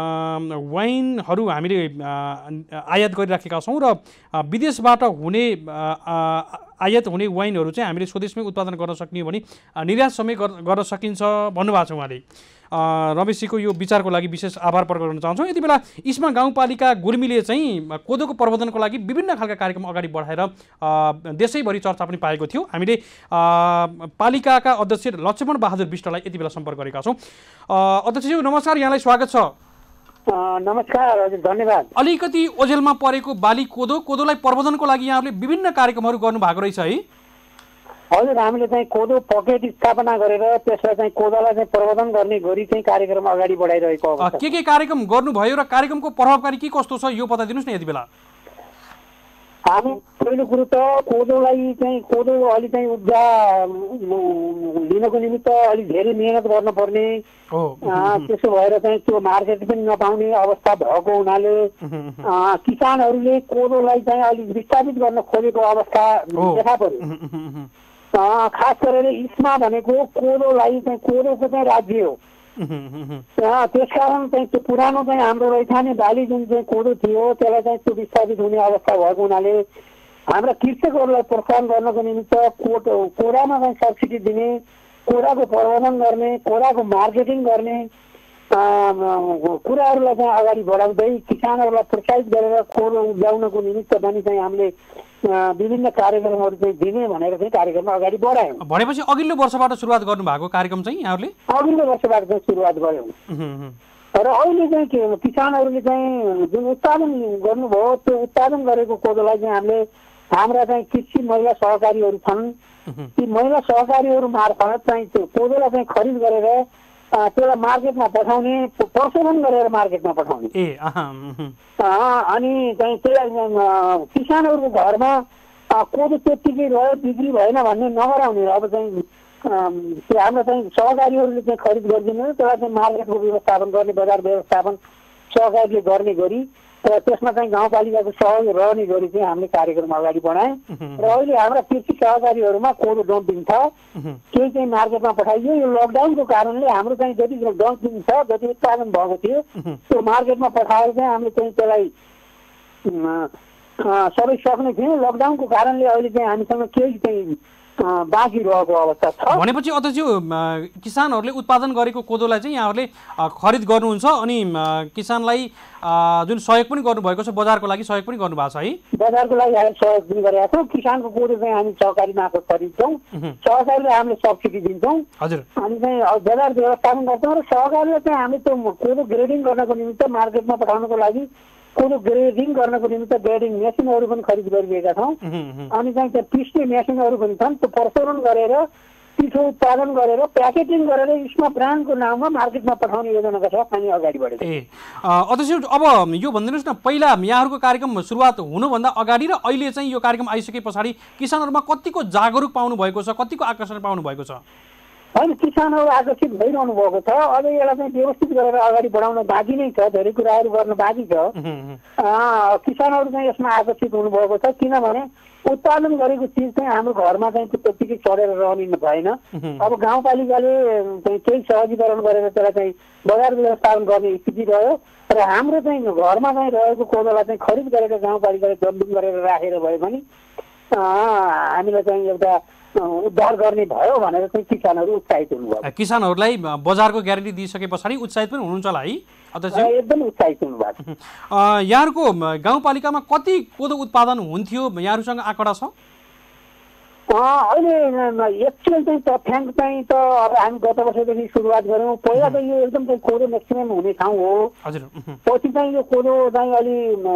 वाइनहरू हामीले आयात गरिराखेका छौँ र विदेशबाट हुने आयात हुने वाइनहरू चाहिँ हामीले स्वदेशमै उत्पादन गर्न सक्ने भने निर्यात समेत गर्न सकिन्छ भन्नुभएको छ उहाँले। रमेशजीको यो विचारको लागि विशेष आभार प्रकट गर्न चाहन्छौँ। यति बेला इस्मा गाउँपालिका गुल्मीले चाहिँ कोदोको प्रवर्धनको लागि विभिन्न खालका कार्यक्रम अगाडि बढाएर देशैभरि चर्चा पनि पाएको थियो। हामीले पालिकाका अध्यक्ष लक्ष्मण बहादुर विष्टलाई यति बेला सम्पर्क गरेका छौँ। अध्यक्षज्यू नमस्कार, यहाँलाई स्वागत छ। नमस्कार हजुर, धन्यवाद। अलिकति ओझेलमा परेको बाली कोदोलाई प्रवर्धनको लागि यहाँहरूले विभिन्न कार्यक्रमहरू गर्नुभएको रहेछ है? हजुर, हामीले चाहिँ कोदो पकेट स्थापना गरेर त्यसलाई चाहिँ कोदोलाई चाहिँ प्रवर्धन गर्ने गरी चाहिँ कार्यक्रम अगाडि बढाइरहेको अवस्था। के कार्यक्रम गर्नुभयो र कार्यक्रमको प्रभावकारी के कस्तो छ यो बताइदिनुहोस् न यति बेला। हामी पहिलो कुरो त कोदोलाई चाहिँ कोदो अलि चाहिँ उब्जा लिनको निमित्त अलिक धेरै मेहनत गर्नुपर्ने, त्यसो भएर चाहिँ त्यो मार्केट पनि नपाउने अवस्था भएको हुनाले किसानहरूले कोदोलाई चाहिँ अलिक विस्थापित गर्न खोजेको अवस्था देखा पर्यो। खास गरेर इस्मा भनेको कोदोलाई चाहिँ कोदोको चाहिँ राज्य हो। त्यसकारण चाहिँ त्यो पुरानो चाहिँ हाम्रो रैथाने बाली जुन चाहिँ कोदो थियो त्यसलाई चाहिँ त्यो विस्थापित हुने अवस्था भएको हुनाले हाम्रा कृषकहरूलाई प्रोत्साहन गर्नको निमित्त कोदामा चाहिँ सब्सिडी दिने, कोदाको प्रवर्धन गर्ने, कोदाको मार्केटिङ गर्ने कुराहरूलाई चाहिँ अगाडि बढाउँदै किसानहरूलाई प्रोत्साहित गरेर कोदो उब्जाउनको निमित्त पनि चाहिँ हामीले विभिन्न कार्यक्रमहरू चाहिँ दिने भनेर चाहिँ कार्यक्रम अगाडि बढायौँ। भनेपछि अघिल्लो वर्षबाट सुरुवात गर्नु भएको कार्यक्रम चाहिँ यहाँहरूले? अघिल्लो वर्षबाट चाहिँ सुरुवात गऱ्यौँ र अहिले चाहिँ के हो, किसानहरूले चाहिँ जुन उत्पादन गर्नुभयो त्यो उत्पादन गरेको कोदोलाई चाहिँ हामीले हाम्रा चाहिँ कृषि महिला सहकारीहरू छन्, ती महिला सहकारीहरू मार्फत चाहिँ त्यो कोदोलाई चाहिँ खरिद गरेर त्यसलाई मार्केटमा पठाउने, प्रशोधन गरेर मार्केटमा पठाउने। अनि चाहिँ त्यसलाई किसानहरूको घरमा कोदो त्यत्तिकै रह्यो बिक्री भएन भन्ने नगराउने। अब चाहिँ हाम्रो चाहिँ सहकारीहरूले चाहिँ खरिद गरिदिनु, त्यसलाई चाहिँ मार्केटको व्यवस्थापन गर्ने, बजार व्यवस्थापन सहकारीले गर्ने गरी र त्यसमा चाहिँ गाउँपालिकाको सहयोग रहने गरी चाहिँ हामीले कार्यक्रम अगाडि बढायौँ र अहिले हाम्रा कृषि सहकारीहरूमा कोदो डम्पिङ छ, केही चाहिँ मार्केटमा पठाइयो। यो लकडाउनको कारणले हाम्रो चाहिँ जति डम्पिङ छ, जति उत्पादन भएको थियो त्यो मार्केटमा पठाएर चाहिँ हामीले चाहिँ त्यसलाई सबै सक्ने थियौँ। लकडाउनको कारणले अहिले चाहिँ हामीसँग केही चाहिँ बाँकी रहेको अवस्था छ। भनेपछि अध्यक्ष किसानहरूले उत्पादन गरेको कोदोलाई चाहिँ यहाँहरूले खरिद गर्नुहुन्छ अनि किसानलाई जुन सहयोग पनि गर्नुभएको छ, बजारको लागि सहयोग पनि गर्नुभएको छ है? बजारको लागि हामी सहयोग पनि गरेका छौँ। किसानको कोदो चाहिँ हामी सहकारी मार्फत खरिद्छौँ, सहकारीले हामीले सब्सिडी दिन्छौँ। हजुर। अनि चाहिँ बजार व्यवस्थापन गर्छौँ र सहकारीले चाहिँ हामी त्यो कोदो ग्रेडिङ गर्नको निमित्त मार्केटमा पठाउनको लागि कोदो ग्रेडिङ गर्नको निमित्त ग्रेडिङ मेसिनहरू पनि खरिद गरिदिएका छौँ। अनि चाहिँ त्यो पिस्ने मेसिनहरू पनि छन्, त्यो प्रशोधन गरेर पिठो उत्पादन गरेर प्याकेजिङ गरेर इस्मा ब्रान्डको नाममा मार्केटमा पठाउने योजनाका साथ हामी अगाडि बढेको। अध्यक्ष अब यो भनिदिनुहोस् न, पहिला यहाँहरूको कार्यक्रम सुरुवात हुनुभन्दा अगाडि र अहिले चाहिँ यो कार्यक्रम आइसके पछाडि किसानहरूमा कतिको जागरुक पाउनु भएको छ, कतिको आकर्षण पाउनु भएको छ? होइन, किसानहरू आकर्षित भइरहनु भएको छ। अझै यसलाई चाहिँ व्यवस्थित गरेर अगाडि बढाउन बाँकी नै छ, धेरै कुराहरू गर्न बाँकी छ। किसानहरू चाहिँ यसमा आकर्षित हुनुभएको छ, किनभने उत्पादन गरेको चिज चाहिँ हाम्रो घरमा चाहिँ त्यत्तिकै चढेर रहने भएन। अब गाउँपालिकाले चाहिँ केही सहजीकरण गरेर त्यसलाई चाहिँ बजार व्यवस्थापन गर्ने स्थिति रह्यो र हाम्रो चाहिँ घरमा चाहिँ रहेको कोदोलाई चाहिँ खरिद गरेर गाउँपालिकाले डम्पिङ गरेर राखेर भयो भने हामीलाई चाहिँ एउटा उद्धार गर्ने भयो भनेर चाहिँ किसानहरू उत्साहित हुनुभयो। किसानहरूलाई बजारको ग्यारेन्टी दिइसके पछाडि उत्साहित पनि हुनुहुन्छ होला है अध्यक्ष? एकदम उत्साहित हुनुभएको। यहाँहरूको गाउँपालिकामा कति कोदो उत्पादन हुन्थ्यो, यहाँहरूसँग आँकडा छ? अहिले एक्चुअल चाहिँ तथ्याङ्क चाहिँ त अब हामी गत वर्षदेखि सुरुवात गऱ्यौँ। पहिला त यो एकदम चाहिँ कोदो म्याक्सिमम हुने ठाउँ हो। हजुर। पछि चाहिँ यो कोदो चाहिँ अलि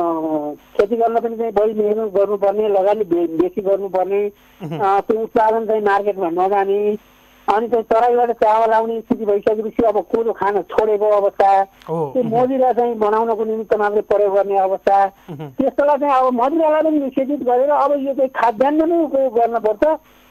खेती गर्न पनि चाहिँ बढी मेहनत गर्नुपर्ने, लगानी बेसी गर्नुपर्ने, त्यो उत्पादन चाहिँ मार्केटमा नजाने, अनि चाहिँ तराईबाट चामल आउने स्थिति भइसकेपछि अब कोदो खान छोडेको अवस्था, त्यो मदिरा चाहिँ बनाउनको निमित्त मात्रै प्रयोग गर्ने अवस्था, त्यस्तोलाई चाहिँ अब मदिरालाई पनि निषेधित गरेर अब यो चाहिँ खाद्यान्न नै उपयोग गर्नुपर्छ।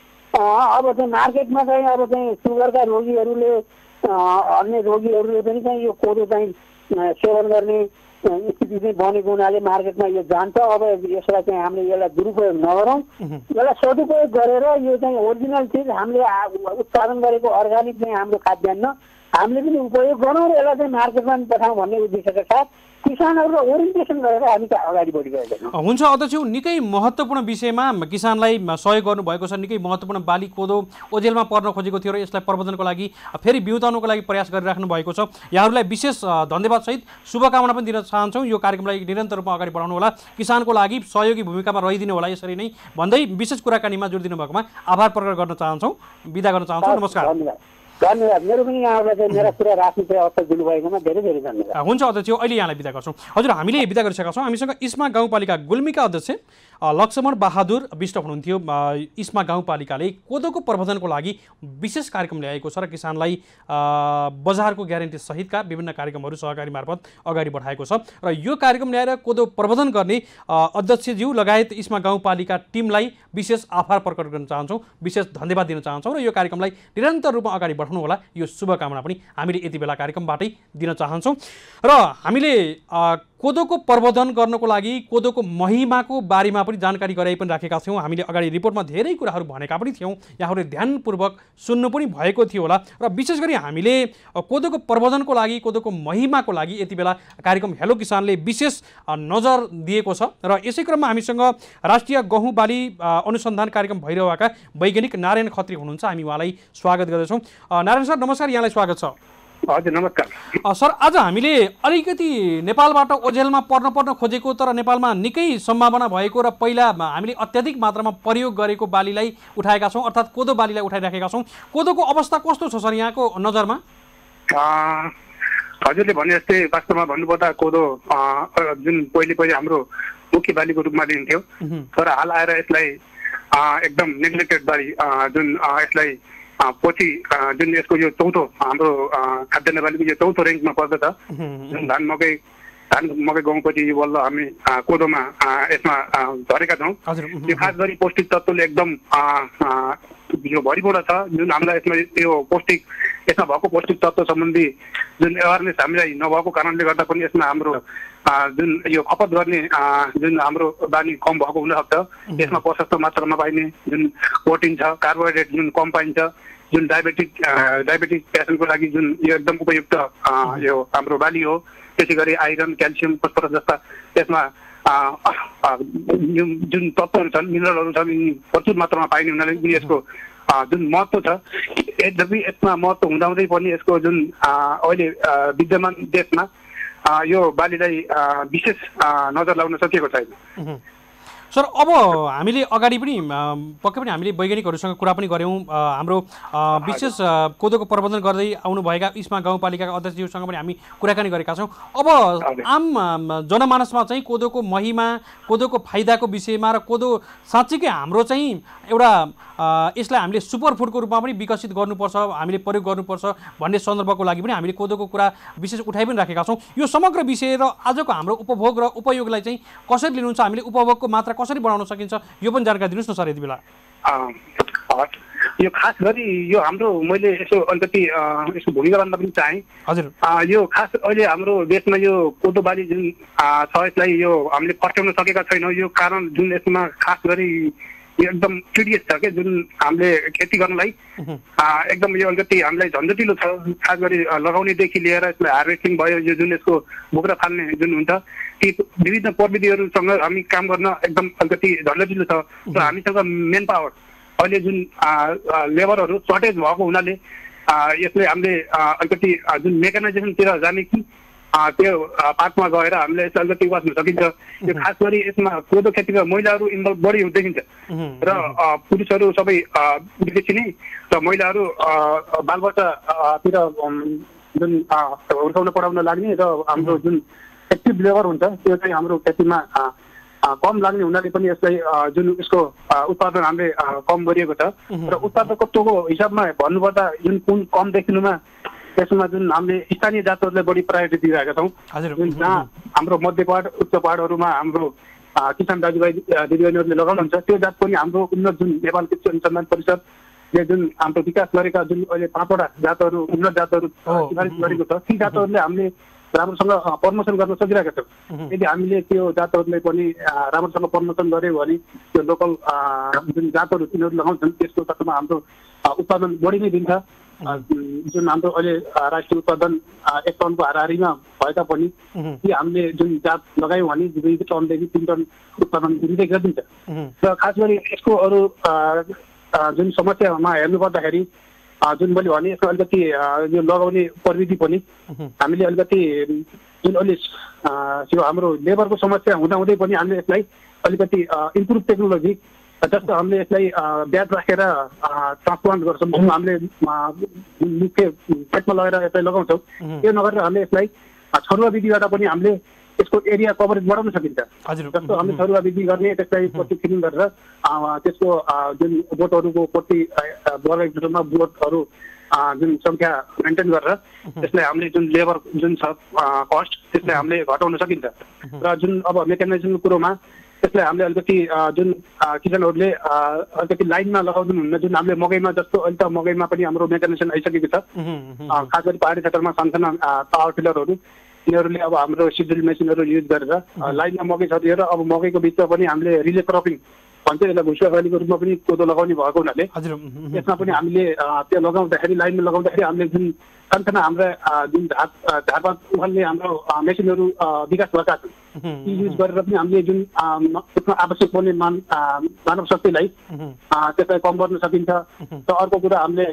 अब चाहिँ मार्केटमा चाहिँ अब चाहिँ सुगरका रोगीहरूले, अन्य रोगीहरूले पनि चाहिँ यो कोदो चाहिँ सेवन गर्ने स्थिति चाहिँ बनेको हुनाले मार्केटमा यो जान्छ। अब यसलाई चाहिँ हामीले यसलाई दुरुपयोग नगरौँ, यसलाई सदुपयोग गरेर यो चाहिँ ओरिजिनल चिज हामीले उत्पादन गरेको अर्ग्यानिक चाहिँ हाम्रो खाद्यान्न हामीले पनि उपयोग गरौँ र यसलाई चाहिँ मार्केटमा पनि पठाउँ भन्ने उद्देश्यका साथ किसानहरूलाई ओरिएन्टेसन गरेर हामी अगाडि बढिरहेका छौँ। हुन्छ अध्यक्ष, निकै महत्त्वपूर्ण विषयमा किसानलाई सहयोग गर्नुभएको छ। निकै महत्त्वपूर्ण बाली कोदो ओझेलमा पर्न खोजेको थियो र यसलाई प्रबन्धनको लागि फेरि बिउताउनको लागि प्रयास गरिराख्नु भएको छ। यहाँहरूलाई विशेष धन्यवादसहित शुभकामना पनि दिन चाहन्छौँ। यो कार्यक्रमलाई निरन्तर रूपमा अगाडि बढाउनु होला, किसानको लागि सहयोगी भूमिकामा रहिदिनु होला, यसरी नै भन्दै विशेष कुराकानीमा जोड दिनु भएकोमा आभार प्रकट गर्न चाहन्छौँ, बिदा गर्न चाहन्छौँ। नमस्कार। धन्यवाद। मेरो पनि यहाँलाई चाहिँ मेरा कुरा राख्ने चाहिँ अवसर दिनुभएकोमा धेरै धेरै धन्यवाद। हुन्छ अध्यक्ष, अहिले यहाँलाई बिदा गर्छौँ। हजुर, हामीले बिदा गरिसकेका छौँ। हामीसँग इस्मा गाउँपालिका गुल्मीका अध्यक्ष लक्ष्मण बहादुर विष्ट हुनुहुन्थ्यो। इस्मा गाउँपालिकाले कोदोको प्रबन्धनको लागि विशेष कार्यक्रम ल्याएको छ र किसानलाई बजारको ग्यारेन्टी सहितका विभिन्न कार्यक्रमहरू सहकारी मार्फत अगाडि बढाएको छ र यो कार्यक्रम ल्याएर कोदो प्रबन्धन गर्ने अध्यक्षज्यू लगायत इस्मा गाउँपालिका टिमलाई विशेष आभार प्रकट गर्न चाहन्छौँ, विशेष धन्यवाद दिन चाहन्छौँ र यो कार्यक्रमलाई निरन्तर रूपमा अगाडि बढाउनु होला, यो शुभकामना पनि हामीले यति बेला कार्यक्रमबाटै दिन चाहन्छौँ। र हामीले कोदोको प्रबन्धन गर्नको लागि कोदोको महिमाको बारेमा पनि जानकारी गराइ पनि राखेका थियौँ। हामीले अगाडि रिपोर्टमा धेरै कुराहरू भनेका पनि थियौँ, यहाँहरूले ध्यानपूर्वक सुन्नु पनि भएको थियो होला। र विशेष गरी हामीले कोदोको प्रबन्धनको लागि, कोदोको महिमाको लागि यति बेला कार्यक्रम हेलो किसानले विशेष नजर दिएको छ र यसै क्रममा हामीसँग राष्ट्रिय गहुँ बाली अनुसन्धान कार्यक्रम भइरहेका वैज्ञानिक नारायण खत्री हुनुहुन्छ। हामी उहाँलाई स्वागत गर्दछौँ। नारायण सर नमस्कार, यहाँलाई स्वागत छ। हजुर नमस्कार सर। आज हामीले अलिकति नेपालबाट ओझेलमा पर्न खोजेको तर नेपालमा निकै सम्भावना भएको र पहिला हामीले अत्याधिक मात्रामा प्रयोग गरेको बालीलाई उठाएका छौँ, अर्थात् कोदो बालीलाई उठाइराखेका छौँ। कोदोको अवस्था कस्तो छ सर यहाँको नजरमा? हजुरले भने जस्तै वास्तवमा भन्नुपर्दा कोदो जुन पहिले हाम्रो मुख्य बालीको रूपमा लिइन्थ्यो, तर हाल आएर यसलाई एकदम नेग्लेक्टेड बाली जुन यसलाई पछि जुन यसको यो चौथो हाम्रो खाद्यान्न बालीको यो चौथो र्याङ्कमा पर्दछ। जुन धान मकै गहुँपछि यो बल्ल हामी कोदोमा यसमा झरेका छौँ। यो खास गरी पौष्टिक तत्त्वले एकदम यो भरिपूर्ण छ। जुन हामीलाई यसमा यो यसमा भएको पौष्टिक तत्त्व सम्बन्धी जुन एवारनेस हामीलाई नभएको कारणले गर्दा पनि यसमा हाम्रो जुन यो खपत गर्ने जुन हाम्रो बानी कम भएको हुनसक्छ। यसमा प्रशस्त मात्रामा पाइने जुन प्रोटिन छ, कार्बोहाइड्रेट जुन कम पाइन्छ, जुन डायबेटिक पेसेन्टको लागि जुन यो एकदम उपयुक्त यो हाम्रो बाली हो। त्यसै गरी आइरन, क्याल्सियम, फस्फरस जस्ता यसमा जुन तत्त्वहरू छन्, मिनरलहरू छन्, प्रचुर मात्रामा पाइने हुनाले यसको जुन महत्त्व छ। यद्यपि यसमा महत्त्व हुँदाहुँदै पनि यसको जुन अहिले विद्यमान देशमा यो बालीलाई विशेष नजर लगाउन सकिएको छैन। सर अब हामीले अगाडि पनि पक्कै पनि हामीले वैज्ञानिकहरूसँग कुरा पनि गऱ्यौँ। हाम्रो विशेष कोदोको प्रबन्धन गर्दै आउनुभएका इस्मा गाउँपालिकाका अध्यक्षज्यूसँग पनि हामी कुराकानी गरेका छौँ। अब आम जनमानसमा चाहिँ कोदोको महिमा, कोदोको फाइदाको विषयमा र कोदो साँच्चीकै हाम्रो चाहिँ एउटा यसलाई हामीले सुपर फुडको रूपमा पनि विकसित गर्नुपर्छ, हामीले प्रयोग गर्नुपर्छ भन्ने सन्दर्भको लागि पनि हामीले कोदोको कुरा विशेष उठाइ पनि राखेका छौँ। यो समग्र विषय र आजको हाम्रो उपभोग र उपयोगलाई चाहिँ कसरी लिनुहुन्छ, हामीले उपभोगको मात्रा कसरी बढाउन सकिन्छ, यो पनि जानकारी दिनुहोस् न सर यति बेला। यो खास गरी यो हाम्रो मैले यसो अलिकति यसको भूमिका भन्न पनि चाहेँ। हजुर, यो खास अहिले हाम्रो देशमा यो कोदो बाली जुन छ यसलाई यो हामीले फर्काउन सकेका छैनौँ। यो कारण जुन यसमा खास गरी यो एकदम क्युरियस छ कि जुन हामीले खेती गर्नलाई एकदम यो अलिकति हामीलाई झन्झटिलो छ। खास गरी लगाउनेदेखि लिएर यसलाई हार्भेस्टिङ भयो, यो जुन यसको बोक्रा फाल्ने जुन हुन्छ, ती विभिन्न प्रविधिहरूसँग हामी काम गर्न एकदम अलिकति झन्झटिलो छ। र हामीसँग मेन पावर अहिले जुन लेबरहरू सर्टेज भएको हुनाले यसले हामीले अलिकति जुन मेकानाइजेसनतिर जाने कि त्यो पार्टमा गएर हामीले यसलाई अलिकति वाच्न सकिन्छ। यो खास गरी यसमा कोदो खेतीका महिलाहरू इन्भल्भ बढी देखिन्छ र पुरुषहरू सबै विदेशी नै र महिलाहरू बालबच्चातिर जुन हुर्काउन पढाउन लाग्ने र हाम्रो जुन एक्टिभ लेबर हुन्छ त्यो चाहिँ हाम्रो खेतीमा कम लाग्ने हुनाले पनि यसलाई जुन यसको उत्पादन हामीले कम गरिएको छ। र उत्पादकत्वको हिसाबमा भन्नुपर्दा जुन कुन कम देखिनुमा त्यसमा जुन हामीले स्थानीय जातहरूलाई बढी प्रायोरिटी दिइरहेका छौँ। जुन जहाँ हाम्रो मध्य पहाड, उच्च पहाडहरूमा हाम्रो किसान दाजुभाइ दिदीबहिनीहरूले लगाउनुहुन्छ त्यो जात पनि हाम्रो उन्नत जुन नेपाल कृषि अनुसन्धान परिषदले जुन हाम्रो विकास गरेका जुन अहिले 5वटा जातहरू उन्नत जातहरू सिफारिस गरेको छ, ती जातहरूले हामीले राम्रोसँग प्रमोसन गर्न सकिरहेका छौँ। यदि हामीले त्यो जातहरूलाई पनि राम्रोसँग प्रमोसन गऱ्यौँ भने त्यो लोकल जुन जातहरू तिनीहरू लगाउँछन् त्यसको साथमा हाम्रो उत्पादन बढी नै दिन्छ। जुन हाम्रो अहिले राष्ट्रिय उत्पादन 1 टनको हाराहारीमा भएका पनि ती हामीले जुन जात लगायौँ भने 2 टनदेखि 3 टन उत्पादन दिँदै गरिदिन्छ। र खास गरी यसको अरू जुन समस्यामा हेर्नु पर्दाखेरि जुन मैले भने यसको अलिकति यो लगाउने प्रविधि पनि हामीले अलिकति जुन अहिले हाम्रो लेबरको समस्या हुँदाहुँदै पनि हामीले यसलाई अलिकति इम्प्रुभ टेक्नोलोजी जस्तो हामीले यसलाई ब्याज राखेर ट्रान्सप्लान्ट गर्छौँ, हामीले मुख्य खेतमा लगेर यसलाई लगाउँछौँ। त्यो नगरेर हामीले यसलाई छरुवा विधिबाट पनि हामीले यसको एरिया कभरेज बढाउन सकिन्छ। जस्तो हामीले छरुवा विधि गर्ने त्यसलाई प्रति फिलिङ गरेर त्यसको जुन बोटहरूको प्रति वर्ग किलोमा बोटहरू जुन सङ्ख्या मेन्टेन गरेर त्यसलाई हामीले जुन लेबर जुन छ कस्ट त्यसलाई हामीले घटाउन सकिन्छ। र जुन अब मेकानाइजेसनको कुरोमा त्यसलाई हामीले अलिकति जुन किसानहरूले अलिकति लाइनमा लगाउँदैनहुन्न, जुन हामीले मकैमा जस्तो अहिले त मकैमा पनि हाम्रो मेकानाइजेसन आइसकेको छ। खास गरी पहाडी क्षेत्रमा सानसाना पावर टिलरहरू यिनीहरूले अब हाम्रो सिड्रिल मेसिनहरू युज गरेर लाइनमा मकै छरिएर अब मकैको बिचमा पनि हामीले रिले क्रपिङ भन्छ यसलाई घुसुवा बालीको रूपमा पनि कोदो लगाउने भएको हुनाले यसमा पनि हामीले त्यो लगाउँदाखेरि लाइनमा लगाउँदाखेरि हामीले जुन सानसाना हाम्रा जुन झारपात उखाल्ने हाम्रो मेसिनहरू विकास भएका छन् ती युज गरेर पनि हामीले जुन त्यसमा आवश्यक पर्ने मानव शक्तिलाई त्यसलाई कम गर्न सकिन्छ। र अर्को कुरा हामीले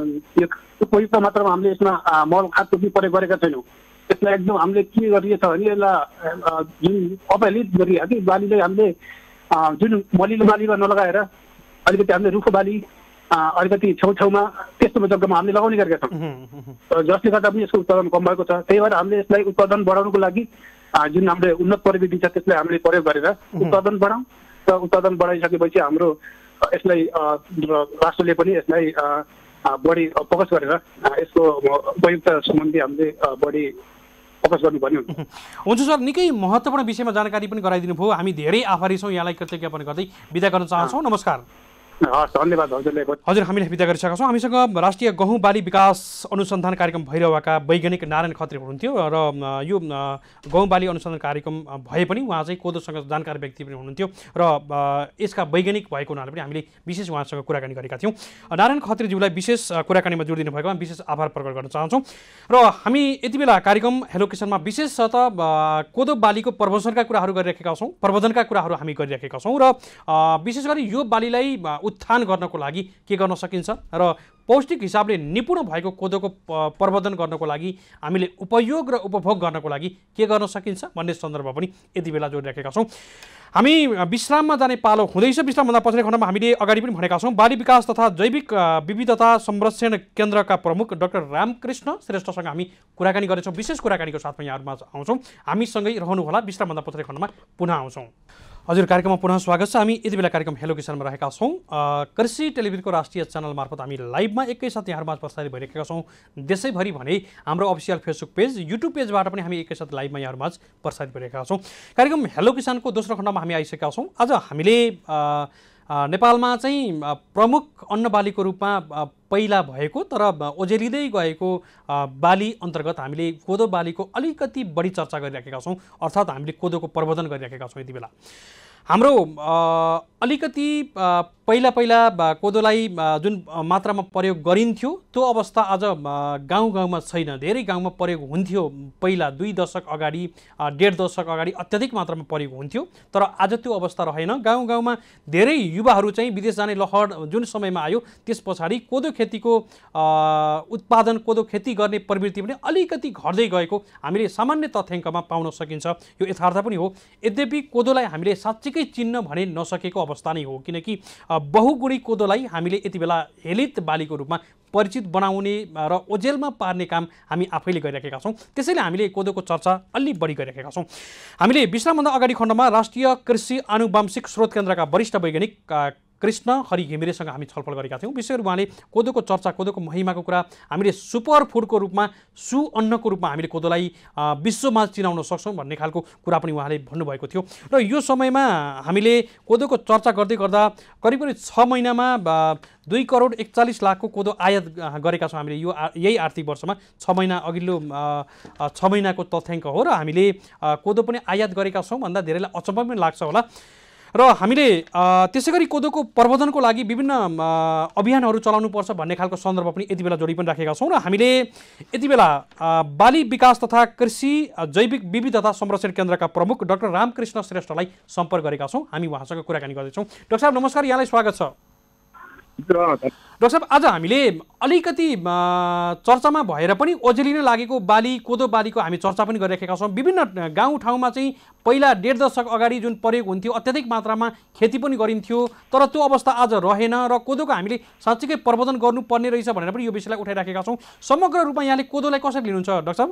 उपयुक्त मात्रामा हामीले यसमा मल खाद पनि प्रयोग गरेका छैनौँ। यसलाई एकदम हामीले के गरिएछ भने यसलाई जुन अपहेलित गरियो कि बालीलाई हामीले जुन मलिलो बालीमा नलगाएर अलिकति हामीले रुखो बाली अलिकति छेउछाउमा त्यस्तो जग्गामा हामीले लगाउने गरेका छौँ, जसले गर्दा पनि यसको उत्पादन कम भएको छ। त्यही भएर हामीले यसलाई उत्पादन बढाउनको लागि जुन हाम्रो उन्नत प्रविधि छ त्यसलाई हामीले प्रयोग गरेर उत्पादन बढाउँ र उत्पादन बढाइसकेपछि हाम्रो यसलाई राष्ट्रले पनि यसलाई बढी फोकस गरेर यसको उपयुक्त सम्बन्धी हामीले बढी फोकस गर्नुपर्ने हुन्छ। हुन्छ सर, निकै महत्त्वपूर्ण विषयमा जानकारी पनि गराइदिनु भयो। हामी धेरै आभारी छौँ। यहाँलाई कृतज्ञ पनि गर्दै बिदा गर्न चाहन्छौँ। नमस्कार। हस्, धन्यवाद हजुरले। हजुर, हामीले बिदा गरिसकेका छौँ। हामीसँग राष्ट्रिय गहुँ बाली विकास अनुसन्धान कार्यक्रम भइरहेका वैज्ञानिक नारायण खत्री हुनुहुन्थ्यो र यो गहुँ बाली अनुसन्धान कार्यक्रम भए पनि उहाँ चाहिँ कोदोसँग जानकार व्यक्ति पनि हुनुहुन्थ्यो र यसका वैज्ञानिक भएको हुनाले पनि हामीले विशेष उहाँसँग कुराकानी गरेका थियौँ। नारायण खत्रीज्यूलाई विशेष कुराकानीमा जोडिदिनु भएकोमा विशेष आभार प्रकट गर्न चाहन्छौँ। र हामी यति बेला कार्यक्रम हेलो किसानमा विशेषतः कोदो बालीको प्रबन्धनका कुराहरू गरिरहेका छौँ, प्रबन्धनका कुराहरू हामी गरिरहेका छौँ र विशेष गरी यो बालीलाई उत्थान गर्नको लागि के गर्न सकिन्छ र पौष्टिक हिसाबले निपुण भएको कोदोको प्रवर्धन गर्नको लागि हामीले उपयोग र उपभोग गर्नको लागि के गर्न सकिन्छ भन्ने सन्दर्भ पनि यति बेला जोडिरहेका छौँ। हामी विश्राममा जाने पालो हुँदैछ। विश्रामभन्दा पछिल्लो खण्डमा हामीले अगाडि पनि भनेका छौँ, बाली विकास तथा जैविक विविधता संरक्षण केन्द्रका प्रमुख डाक्टर रामकृष्ण श्रेष्ठसँग हामी कुराकानी गर्नेछौँ। विशेष कुराकानीको साथमा यहाँहरूमा आउँछौँ। हामीसँगै रहनुहोला। विश्रामभन्दा पछिल्लो खण्डमा पुनः आउँछौँ। हजुर, कार्यक्रममा पुनः स्वागत छ। हामी यति बेला कार्यक्रम हेलो किसानमा रहेका छौँ। कृषि टेलिभिजनको राष्ट्रिय च्यानल मार्फत हामी लाइभमा एकैसाथ यहाँहरूमा प्रसारित भइरहेका छौँ। देशैभरि भने हाम्रो अफिसियल फेसबुक पेज, युट्युब पेजबाट पनि हामी एकैसाथ लाइभमा यहाँहरूमा प्रसारित भइरहेका छौँ। कार्यक्रम हेलो किसानको दोस्रो खण्डमा हामी आइसकेका छौँ। आज हामीले नेपालमा चाहिँ प्रमुख अन्न बालीको रूपमा पहिला भएको तर ओझेलिँदै गएको बाली अन्तर्गत हामीले कोदो बालीको अलिकति बढी चर्चा गरिराखेका छौँ, अर्थात् हामीले कोदोको प्रवर्धन गरिराखेका छौँ। यति बेला हाम्रो अलिकति पहिला कोदोलाई जुन मात्रामा प्रयोग गरिन्थ्यो त्यो अवस्था आज गाउँ गाउँमा छैन। धेरै गाउँमा प्रयोग हुन्थ्यो पहिला 2 दशक अगाडि, 1.5 दशक अगाडि अत्याधिक मात्रामा प्रयोग हुन्थ्यो, तर आज त्यो अवस्था रहेन। गाउँ गाउँमा धेरै युवाहरू चाहिँ विदेश जाने लहर जुन समयमा आयो त्यस पछाडि कोदो खेतीको उत्पादन, कोदो खेती गर्ने प्रवृत्ति पनि अलिकति घट्दै गएको हामीले सामान्य तथ्याङ्कमा पाउन सकिन्छ। यो यथार्थ पनि हो। यद्यपि कोदोलाई हामीले साँच्चीकै चिन्न भने नसकेको अवस्था नै हो, किनकि बहुगुणी कोदोलाई हामीले यति बेला हेलित बालीको रूपमा परिचित बनाउने र ओझेलमा पार्ने काम हामी आफैले गरिरहेका छौँ। त्यसैले हामीले कोदोको चर्चा अलि बढी गरिरहेका छौँ। हामीले विश्रामभन्दा अगाडि खण्डमा राष्ट्रिय कृषि आनुवंशिक स्रोत केन्द्रका वरिष्ठ वैज्ञानिक कृष्ण हरि घिमिरेसँग हामी छलफल गरेका थियौँ। विशेष गरी उहाँले कोदोको चर्चा, कोदोको महिमाको कुरा, हामीले सुपर फुडको रूपमा, सुअन्नको रूपमा हामीले कोदोलाई विश्वमा चिनाउन सक्छौँ भन्ने खालको कुरा पनि उहाँले भन्नुभएको थियो। र यो समयमा हामीले कोदोको चर्चा गर्दै गर्दा करिब 6 महिनामा 2 करोड 41 लाखको कोदो आयात गरेका छौँ हामीले यही आर्थिक वर्षमा। 6 महिना अघिल्लो 6 महिनाको तथ्याङ्क हो र हामीले कोदो पनि आयात गरेका छौँ भन्दा धेरैलाई अचम्म पनि लाग्छ होला। र हामीले त्यसै गरी कोदोको प्रवर्धनको लागि विभिन्न अभियानहरू चलाउनुपर्छ भन्ने खालको सन्दर्भ पनि यति बेला जोडी पनि राखेका छौँ। र हामीले यति बेला बाली विकास तथा कृषि जैविक विविधता संरक्षण केन्द्रका प्रमुख डाक्टर रामकृष्ण श्रेष्ठलाई सम्पर्क गरेका छौँ। हामी उहाँसँग कुराकानी गर्दैछौँ। डाक्टर साहब नमस्कार, यहाँलाई स्वागत छ। डाक्टर साहब, आज हामीले अलिकति चर्चामा भएर पनि ओझेलिन लागेको बाली, कोदो बालीको हामी चर्चा पनि गरिरहेका छौँ। विभिन्न गाउँठाउँमा चाहिँ पहिला 1.5 दशक अगाडि जुन प्रयोग हुन्थ्यो, अत्याधिक मात्रामा खेती पनि गरिन्थ्यो, तर त्यो अवस्था आज रहेन र कोदोको हामीले साँच्चीकै प्रवर्धन गर्नुपर्ने रहेछ भनेर पनि यो विषयलाई उठाइराखेका छौँ। समग्र रूपमा यहाँले कोदोलाई कसरी लिनुहुन्छ डाक्टर साहब?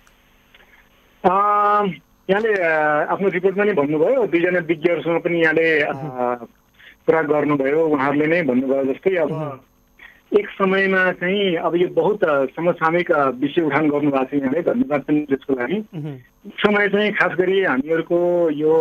यहाँले आफ्नो रिपोर्टमा नै भन्नुभयो, 2 जना विज्ञहरूसँग पनि यहाँले कुरा गर्नुभयो। उहाँहरूले नै भन्नुभयो जस्तै अब एक समयमा चाहिँ अब यो बहुत समसामयिक विषय उठान गर्नुभएको छ यहाँले, धन्यवाद पनि त्यसको लागि। समय चाहिँ खास गरी हामीहरूको यो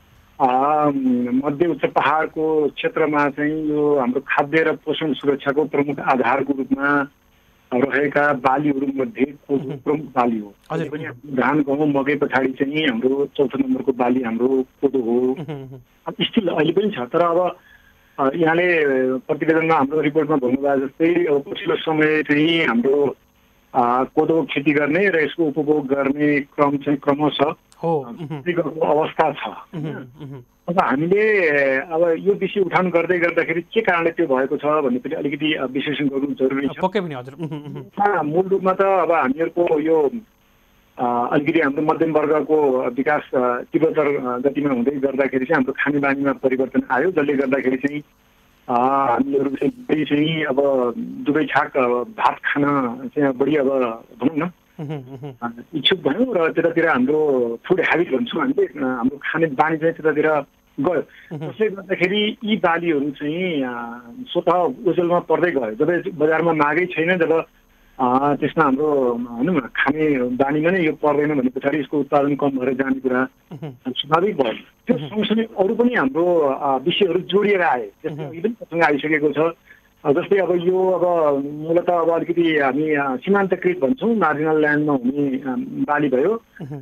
मध्य उच्च पहाडको क्षेत्रमा चाहिँ यो हाम्रो खाद्य र पोषण सुरक्षाको प्रमुख आधारको रूपमा रहेका बालीहरू मध्ये कोदो प्रमुख बाली हो। पनि धान, गहुँ, मकै पछाडि चाहिँ हाम्रो चौथो नम्बरको बाली हाम्रो कोदो हो। अब स्टिल अहिले पनि छ, तर अब यहाँले प्रतिवेदनमा हाम्रो रिपोर्टमा भन्नुभयो जस्तै अब पछिल्लो समय चाहिँ हाम्रो कोदोको खेती गर्ने र यसको उपभोग गर्ने क्रम चाहिँ क्रमशः अवस्था छ। अब हामीले अब यो विषय उठान गर्दै गर्दाखेरि के कारणले त्यो भएको छ भन्ने पनि अलिकति विश्लेषण गर्नु जरुरी छ। पक्कै पनि हजुर। मूल रूपमा त अब हामीहरूको यो अलिकति हाम्रो मध्यम वर्गको विकास तीव्रतर गतिमा हुँदै गर्दाखेरि चाहिँ हाम्रो खानेबानीमा परिवर्तन आयो, जसले गर्दाखेरि चाहिँ हामीहरू चाहिँ अब दुवै छाक भात खान चाहिँ बढी अब भनौँ न इच्छुक भयौँ र त्यतातिर हाम्रो फुड ह्याबिट भन्छौँ हामीले, हाम्रो खाने बानी चाहिँ त्यतातिर गयो। त्यसले गर्दाखेरि यी बालीहरू चाहिँ स्वतः ओझेलमा पर्दै गयो। जब बजारमा मागै छैन, जब त्यसमा हाम्रो भनौँ न खाने बानीमा नै यो पर्दैन भने पछाडि यसको उत्पादन कम भएर जाने कुरा स्वाभाविक भयो। त्यो सँगसँगै अरू पनि हाम्रो विषयहरू जोडिएर आए, त्यसमा पनि प्रसङ्ग आइसकेको छ। जस्तै अब यो अब मूलत अब अलिकति हामी सीमान्तकृत भन्छौँ, मार्जिनल ल्यान्डमा हुने बाली भयो।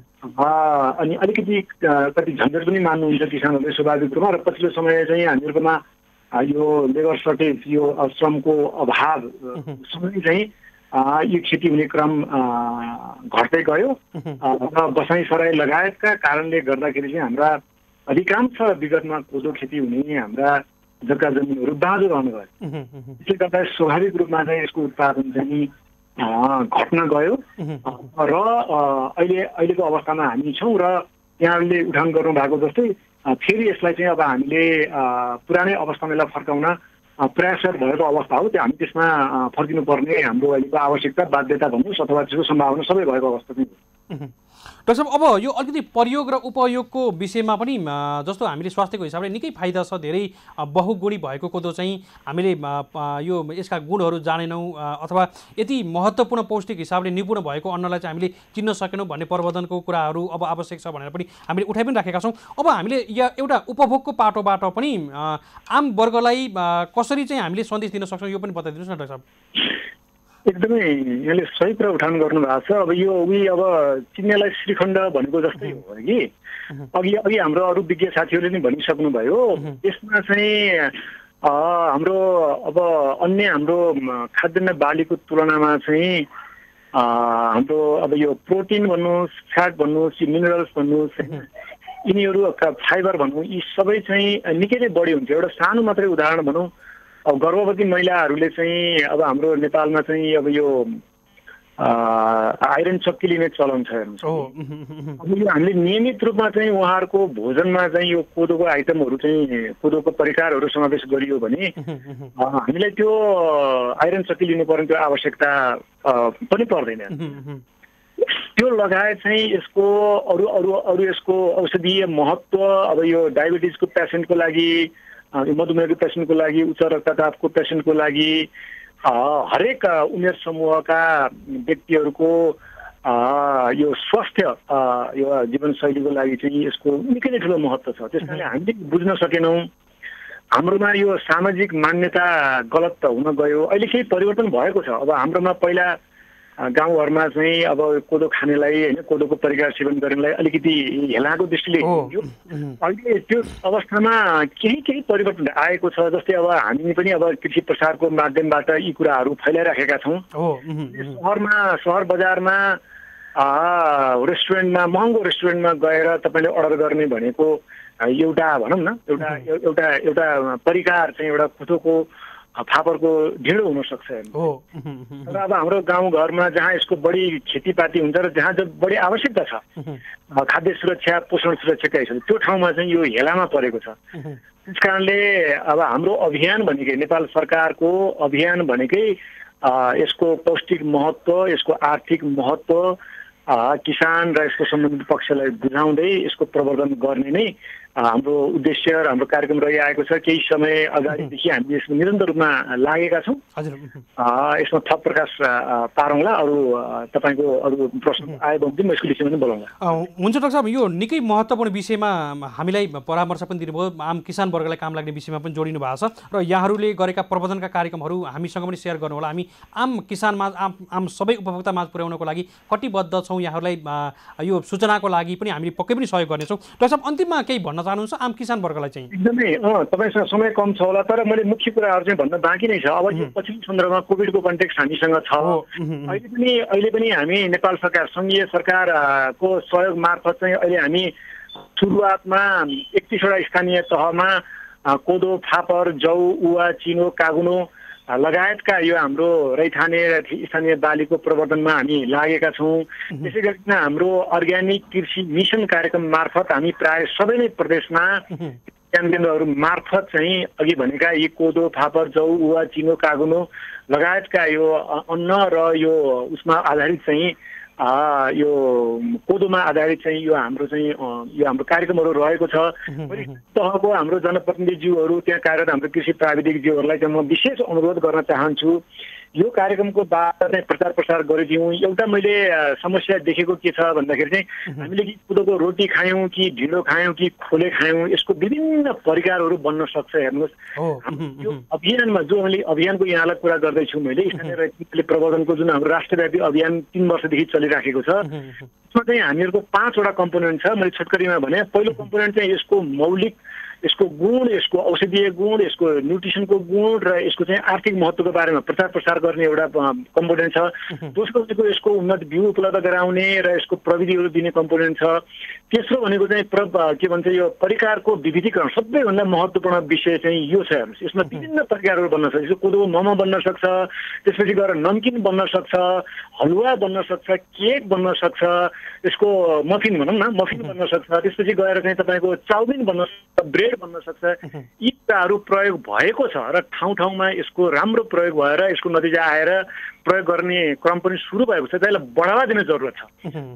अनि अलिकति कति झन्झट पनि मान्नुहुन्छ किसानहरूले स्वाभाविक रूपमा। र पछिल्लो समय चाहिँ हामीहरूकोमा यो लेबर सर्टेज, यो श्रमको अभाव सँगै चाहिँ यो खेती हुने क्रम घट्दै गयो र बसाइसराई लगायतका कारणले गर्दाखेरि चाहिँ हाम्रा अधिकांश विगतमा कोदो खेती हुने हाम्रा जग्गा जमिनहरू बाँझो रहन गयो। त्यसले गर्दा स्वाभाविक रूपमा चाहिँ यसको उत्पादन चाहिँ घट्न गयो र अहिलेको अवस्थामा हामी छौँ। र यहाँले उठान गर्नु भएको जस्तै फेरि यसलाई चाहिँ अब हामीले पुरानै अवस्थामा यसलाई फर्काउन प्रयासरत भएको अवस्था हो। त्यो हामी त्यसमा फर्किनुपर्ने हाम्रो अहिलेको आवश्यकता, बाध्यता भन्नुहोस् अथवा त्यसको सम्भावना सबै भएको अवस्था चाहिँ हो। डाक्टर साहब, अब यो अलिकति प्रयोग र उपयोगको विषयमा पनि जस्तो हामीले स्वास्थ्यको हिसाबले निकै फाइदा छ। धेरै बहुगुणी भएको कोदो चाहिँ हामीले यो यसका गुणहरू जानेनौँ अथवा यति महत्त्वपूर्ण पौष्टिक हिसाबले निपुण भएको अन्नलाई चाहिँ हामीले चिन्न सकेनौँ भन्ने प्रवर्धनको कुराहरू अब आवश्यक छ भनेर पनि हामीले उठाइ पनि राखेका छौँ। अब हामीले एउटा उपभोगको पाटोबाट पनि आम वर्गलाई कसरी चाहिँ हामीले सन्देश दिन सक्छौँ यो पनि बताइदिनुहोस् न डाक्टर साहब। एकदमै यहाँले सही कुरा उठान गर्नु भएको छ। अब यो अब चिन्नेलाई श्रीखण्ड भनेको जस्तै हो कि अघि हाम्रो अरू विज्ञ साथीहरूले नि भनिसक्नुभयो। यसमा चाहिँ हाम्रो अब अन्य हाम्रो खाद्यान्न बालीको तुलनामा चाहिँ हाम्रो अब यो प्रोटिन भन्नुहोस्, फ्याट भन्नुहोस्, मिनरल्स भन्नुहोस्, यिनीहरू फाइबर भनौँ, यी सबै चाहिँ निकै नै बढी हुन्छ। एउटा सानो मात्रै उदाहरण भनौँ, अब गर्भवती महिलाहरूले चाहिँ अब हाम्रो नेपालमा चाहिँ अब यो आइरन चक्की लिने चलन छ हेर्नुहोस्। अब यो हामीले नियमित रूपमा चाहिँ उहाँहरूको भोजनमा चाहिँ यो कोदोको आइटमहरू चाहिँ कोदोको परिकारहरू समावेश गरियो भने हामीलाई त्यो आइरन चक्की लिनुपर्ने त्यो आवश्यकता पनि पर्दैन। त्यो लगायत चाहिँ यसको अरू यसको औषधीय महत्त्व, अब यो डायबिटिजको पेसेन्टको लागि, मधुमेहको पेसेन्टको लागि, उच्च रक्तचापको पेसेन्टको लागि, हरेक उमेर समूहका व्यक्तिहरूको यो स्वास्थ्य यो जीवनशैलीको लागि चाहिँ यसको निकै नै ठुलो महत्त्व छ। त्यस कारणले हामीले बुझ्न सकेनौँ। हाम्रोमा यो सामाजिक मान्यता गलत त हुन गयो। अहिले केही परिवर्तन भएको छ। अब हाम्रोमा पहिला गाउँघरमा चाहिँ अब कोदो खानेलाई होइन, कोदोको परिकार सेवन गर्नेलाई अलिकति हेलाको दृष्टिले हेरिन्थ्यो। अहिले त्यो अवस्थामा केही परिवर्तन आएको छ। जस्तै अब हामी पनि अब कृषि प्रसारको माध्यमबाट यी कुराहरू फैलाइराखेका छौँ। सहर बजारमा रेस्टुरेन्टमा, महँगो रेस्टुरेन्टमा गएर तपाईँले अर्डर गर्ने भनेको एउटा भनौँ न एउटा परिकार चाहिँ एउटा कोदोको फापरको ढिँडो हुनसक्छ। तर अब हाम्रो गाउँघरमा जहाँ यसको बढी खेतीपाती हुन्छ र जहाँ बढी आवश्यकता छ खाद्य सुरक्षा, पोषण सुरक्षाका हिसाबले, त्यो ठाउँमा चाहिँ यो हेलामा परेको छ। त्यस कारणले अब हाम्रो अभियान भनेकै, नेपाल सरकारको अभियान भनेकै यसको पौष्टिक महत्त्व, यसको आर्थिक महत्त्व किसान र यसको सम्बन्धित पक्षलाई बुझाउँदै यसको प्रवर्धन गर्ने नै हाम्रो उद्देश्य र हाम्रो कार्यक्रम रहिआएको छ। केही समय अगाडिदेखि हामी यसमा निरन्तर रूपमा लागेका छौँ। यसमा थप प्रकाश पारौँला। अरू तपाईँको अरू प्रश्न आयो भने म यसको विषयमा पनि बोलाउँला। हुन्छ डाक्टर साहब, यो निकै महत्त्वपूर्ण विषयमा हामीलाई परामर्श पनि दिनुभयो। आम किसान वर्गलाई काम लाग्ने विषयमा पनि जोडिनु भएको छ र यहाँहरूले गरेका प्रवर्धनका कार्यक्रमहरू हामीसँग पनि सेयर गर्नुहोला। हामी आम किसानमा आम सबै उपभोक्ता माझ पुर्याउनको लागि कटिबद्ध छौँ। यहाँहरूलाई यो सूचनाको लागि पनि हामीले पक्कै पनि सहयोग गर्नेछौँ। डाक्टर साहब, अन्तिममा केही भन्न चाहनुहुन्छ आम किसान वर्गलाई चाहिँ? एकदमै तपाईँसँग समय कम छ होला, तर मैले मुख्य कुराहरू चाहिँ भन्न बाँकी नै छ। अब यो पछिल्लो सन्दर्भमा कोभिडको कन्टेक्स्ट हामीसँग छ। अहिले पनि हामी नेपाल सरकार, सङ्घीय सरकारको सहयोग मार्फत चाहिँ अहिले हामी सुरुवातमा 31 वटा स्थानीय तहमा कोदो, फापर, जौ, उवा, चिनो, कागुनो लगायतका यो हाम्रो रैथाने र स्थानीय बालीको प्रवर्धनमा हामी लागेका छौँ। त्यसै गरिकन हाम्रो अर्ग्यानिक कृषि मिसन कार्यक्रम मार्फत हामी प्राय सबै नै प्रदेशमा ज्ञान केन्द्रहरू मार्फत चाहिँ अघि भनेका यी कोदो, फापर, जौ, उवा, चिनो, कागुनो लगायतका यो अन्न र यो उसमा आधारित चाहिँ यो कोदोमा आधारित चाहिँ यो हाम्रो कार्यक्रमहरू रहेको छ। तहको हाम्रो जनप्रतिनिधिज्यूहरू, त्यहाँ कार्यरत हाम्रो कृषि प्राविधिकज्यूहरूलाई चाहिँ म विशेष अनुरोध गर्न चाहन्छु, यो कार्यक्रमको बारेमा चाहिँ प्रचार प्रसार गरिदिउँ। एउटा मैले समस्या देखेको के छ भन्दाखेरि चाहिँ हामीले कि कोदोको रोटी खायौँ कि ढिँडो खायौँ कि खोले खायौँ, यसको विभिन्न परिकारहरू बन्न सक्छ। हेर्नुहोस्, यो अभियानमा जो मैले अभियानको यहाँलाई कुरा गर्दैछु, मैले स्थानीय रैथाने प्रवर्धनको जुन हाम्रो राष्ट्रव्यापी अभियान 3 वर्षदेखि चलिराखेको छ, त्यसमा चाहिँ हामीहरूको 5 वटा कम्पोनेन्ट छ। मैले छोटकरीमा भने पहिलो कम्पोनेन्ट चाहिँ यसको मौलिक, यसको गुण, यसको औषधीय गुण, यसको न्युट्रिसनको गुण र यसको चाहिँ आर्थिक महत्त्वको बारेमा प्रचार प्रसार गर्ने एउटा कम्पोनेन्ट छ। दोस्रो भनेको यसको उन्नत बिउ उपलब्ध गराउने र यसको प्रविधिहरू दिने कम्पोनेन्ट छ। तेस्रो भनेको चाहिँ के भन्छ यो परिकारको विविधीकरण, सबैभन्दा महत्त्वपूर्ण विषय चाहिँ यो छ। हेर्नुहोस्, यसमा विभिन्न परिकारहरू बन्न सक्छ। यसको कोदोको मोमो बन्न सक्छ, त्यसपछि गएर नमकिन बन्न सक्छ, हलुवा बन्न सक्छ, केक बन्न सक्छ, यसको मफिन भनौँ न, मफिन बन्न सक्छ, त्यसपछि गएर चाहिँ तपाईँको चाउमिन बन्न सक्छ, ब्रेड बन्न सक्छ। यी कुराहरू प्रयोग भएको छ र ठाउँ ठाउँमा यसको राम्रो प्रयोग भएर यसको नतिजा आएर प्रयोग गर्ने क्रम पनि सुरु भएको छ। त्यसलाई बढावा दिने जरुरत छ।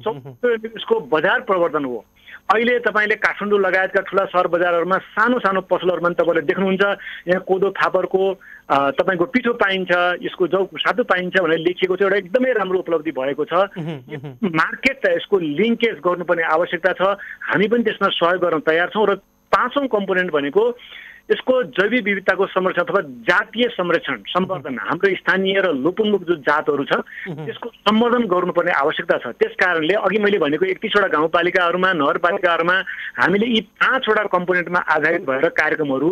यसको बजार प्रवर्धन हो। अहिले तपाईँले काठमाडौँ लगायतका ठुला सहर बजारहरूमा सानो सानो पसलहरूमा तपाईँले देख्नुहुन्छ, यहाँ कोदो, फापरको तपाईँको पिठो पाइन्छ, यसको जौको सातु पाइन्छ भनेर लेखिएको छ। एउटा एकदमै राम्रो उपलब्धि भएको छ। मार्केट यसको लिङ्केज गर्नुपर्ने आवश्यकता छ। हामी पनि त्यसमा सहयोग गर्न तयार छौँ। र 5औं कम्पोनेन्ट भनेको यसको जैविक विविधताको संरक्षण अथवा जातीय संरक्षण, सम्वर्धन। हाम्रो स्थानीय र लोपोन्मुख जो जातहरू छ त्यसको सम्वर्धन गर्नुपर्ने आवश्यकता छ। त्यस कारणले अघि मैले भनेको 31 वटा गाउँपालिकाहरूमा, नगरपालिकाहरूमा हामीले यी 5 वटा कम्पोनेन्टमा आधारित भएर कार्यक्रमहरू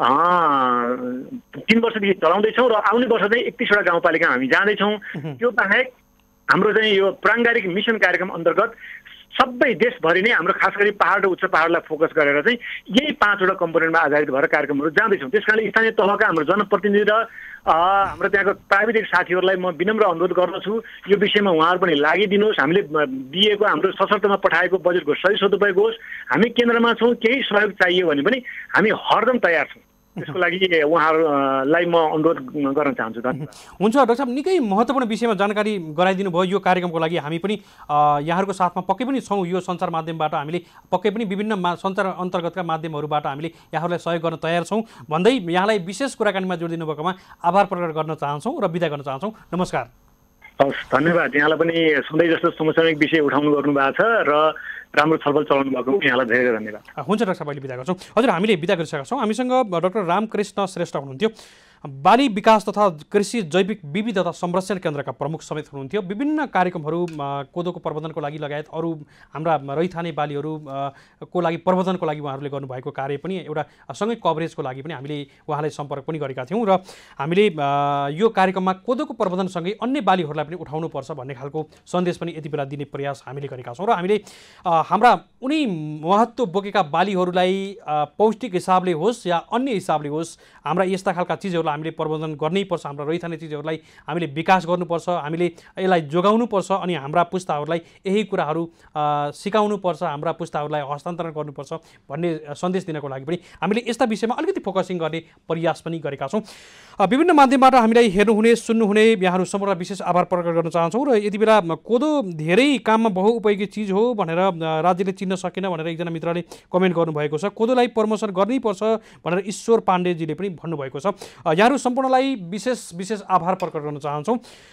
3 वर्षदेखि चलाउँदैछौँ र आउने वर्ष चाहिँ 31 वटा गाउँपालिका हामी जाँदैछौँ। त्यो बाहेक हाम्रो चाहिँ यो प्राङ्गारिक मिसन कार्यक्रम अन्तर्गत सबै देशभरि नै हाम्रो खास गरी पहाड र उच्च पहाडलाई फोकस गरेर चाहिँ यही 5 वटा कम्पोनेन्टमा आधारित भएर कार्यक्रमहरू जाँदैछौँ। त्यस कारणले स्थानीय तहका हाम्रो जनप्रतिनिधि र हाम्रो त्यहाँको प्राविधिक साथीहरूलाई म विनम्र अनुरोध गर्दछु, यो विषयमा उहाँहरू पनि लागिदिनुहोस्। हामीले दिएको हाम्रो सशर्तमा पठाएको बजेटको सही सदुपयोग होस्। हामी केन्द्रमा छौँ, केही सहयोग चाहियो भने पनि हामी हरदम तयार छौँ। त्यसको लागि उहाँहरूलाई म अनुरोध गर्न चाहन्छु। धन्यवाद। हुन्छ डाक्टर साहब, निकै महत्त्वपूर्ण विषयमा जानकारी गराइदिनु भयो। यो कार्यक्रमको लागि हामी पनि यहाँहरूको साथमा पक्कै पनि छौँ। यो सञ्चार माध्यमबाट हामीले पक्कै पनि विभिन्न सञ्चार अन्तर्गतका माध्यमहरूबाट हामीले यहाँहरूलाई सहयोग गर्न तयार छौँ भन्दै यहाँलाई विशेष कुराकानीमा जोडिदिनु भएकोमा आभार प्रकट गर्न चाहन्छौँ र बिदा गर्न चाहन्छौँ। नमस्कार। हस्, धन्यवाद। यहाँलाई पनि सधैँ जस्तो समसामयिक विषय उठाउनु गर्नु भएको छ र राम्रो छलफल चलाउनु भएको यहाँलाई धेरै धन्यवाद। हुन्छ डाक्टर साहब, अहिले बिदा गर्छौँ। हजुर, हामीले बिदा गरिसकेका छौँ। हामीसँग डाक्टर रामकृष्ण श्रेष्ठ हुनुहुन्थ्यो, बाली विकास तथा कृषि जैविक विविधता संरक्षण केन्द्रका प्रमुख समेत हुनुहुन्थ्यो। विभिन्न कार्यक्रमहरू कोदोको प्रबन्धनको लागि लगायत अरू हाम्रा रैथाने बालीहरूको लागि प्रबन्धनको लागि उहाँहरूले गर्नुभएको कार्य पनि एउटा सँगै कभरेजको लागि पनि हामीले उहाँलाई सम्पर्क पनि गरेका थियौँ र हामीले यो कार्यक्रममा कोदोको प्रबन्धनसँगै अन्य बालीहरूलाई पनि उठाउनुपर्छ भन्ने खालको सन्देश पनि यति बेला दिने प्रयास हामीले गरेका छौँ र हामीले हाम्रा उनी महत्त्व बोकेका बालीहरूलाई पौष्टिक हिसाबले होस् या अन्य हिसाबले होस्, हाम्रा यस्ता खालका चिजहरू हामीले प्रबन्धन गर्नैपर्छ। हाम्रा रैथाने चिजहरूलाई हामीले विकास गर्नुपर्छ, हामीले यसलाई जोगाउनुपर्छ अनि हाम्रा पुस्ताहरूलाई यही कुराहरू सिकाउनुपर्छ, हाम्रा पुस्ताहरूलाई हस्तान्तरण गर्नुपर्छ भन्ने सन्देश दिनको लागि पनि हामीले यस्ता विषयमा अलिकति फोकसिङ गर्ने प्रयास पनि गरेका छौँ। विभिन्न माध्यमबाट हामीलाई हेर्नुहुने, सुन्नुहुने यहाँहरू सम्पूर्ण विशेष आभार प्रकट गर्न चाहन्छौँ। र यति बेला कोदो धेरै काममा बहुउपयोगी चिज हो भनेर राज्यले चिन्न सकेन भनेर एकजना मित्रले कमेन्ट गर्नुभएको छ। कोदोलाई प्रमोसन गर्नैपर्छ भनेर ईश्वर पाण्डेजीले पनि भन्नुभएको छ। यहाँहरू सम्पूर्णलाई विशेष आभार प्रकट गर्न चाहन्छौँ।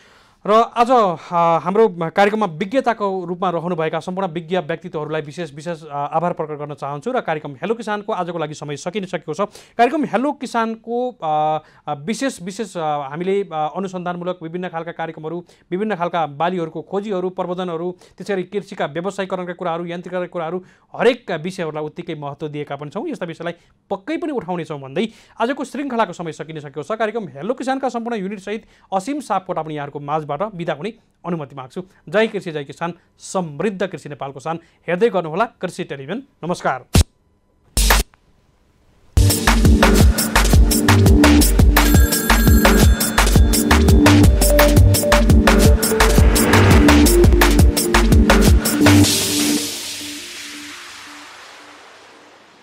र आज हाम्रो कार्यक्रममा विज्ञताको रूपमा रहनुभएका सम्पूर्ण विज्ञ व्यक्तित्वहरूलाई विशेष आभार प्रकट गर्न चाहन्छु र कार्यक्रम हेलो किसानको आजको लागि समय सकिसकेको छ। कार्यक्रम हेलो किसानको विशेष हामीले अनुसन्धानमूलक विभिन्न खालका कार्यक्रमहरू, विभिन्न खालका बालीहरूको खोजीहरू, प्रवर्धनहरू, त्यसरी कृषिका व्यवसायीकरणका कुराहरू, यन्त्रीकरणका कुराहरू, हरेक विषयहरूलाई उत्तिकै महत्त्व दिएका पनि छौँ। यस्ता विषयलाई पक्कै पनि उठाउनेछौँ भन्दै आजको श्रृङ्खलाको समय सकिसकेको छ। कार्यक्रम हेलो किसानका सम्पूर्ण युनिटसहित असीम सापकोटा पनि यहाँहरूको माझबाट बिदा हुने अनुमति माग्छु। जय कृषि जय किसान, समृद्ध कृषि नेपालको सान। हेर्दै गर्नुहोला कृषि टेलिभिजन। नमस्कार।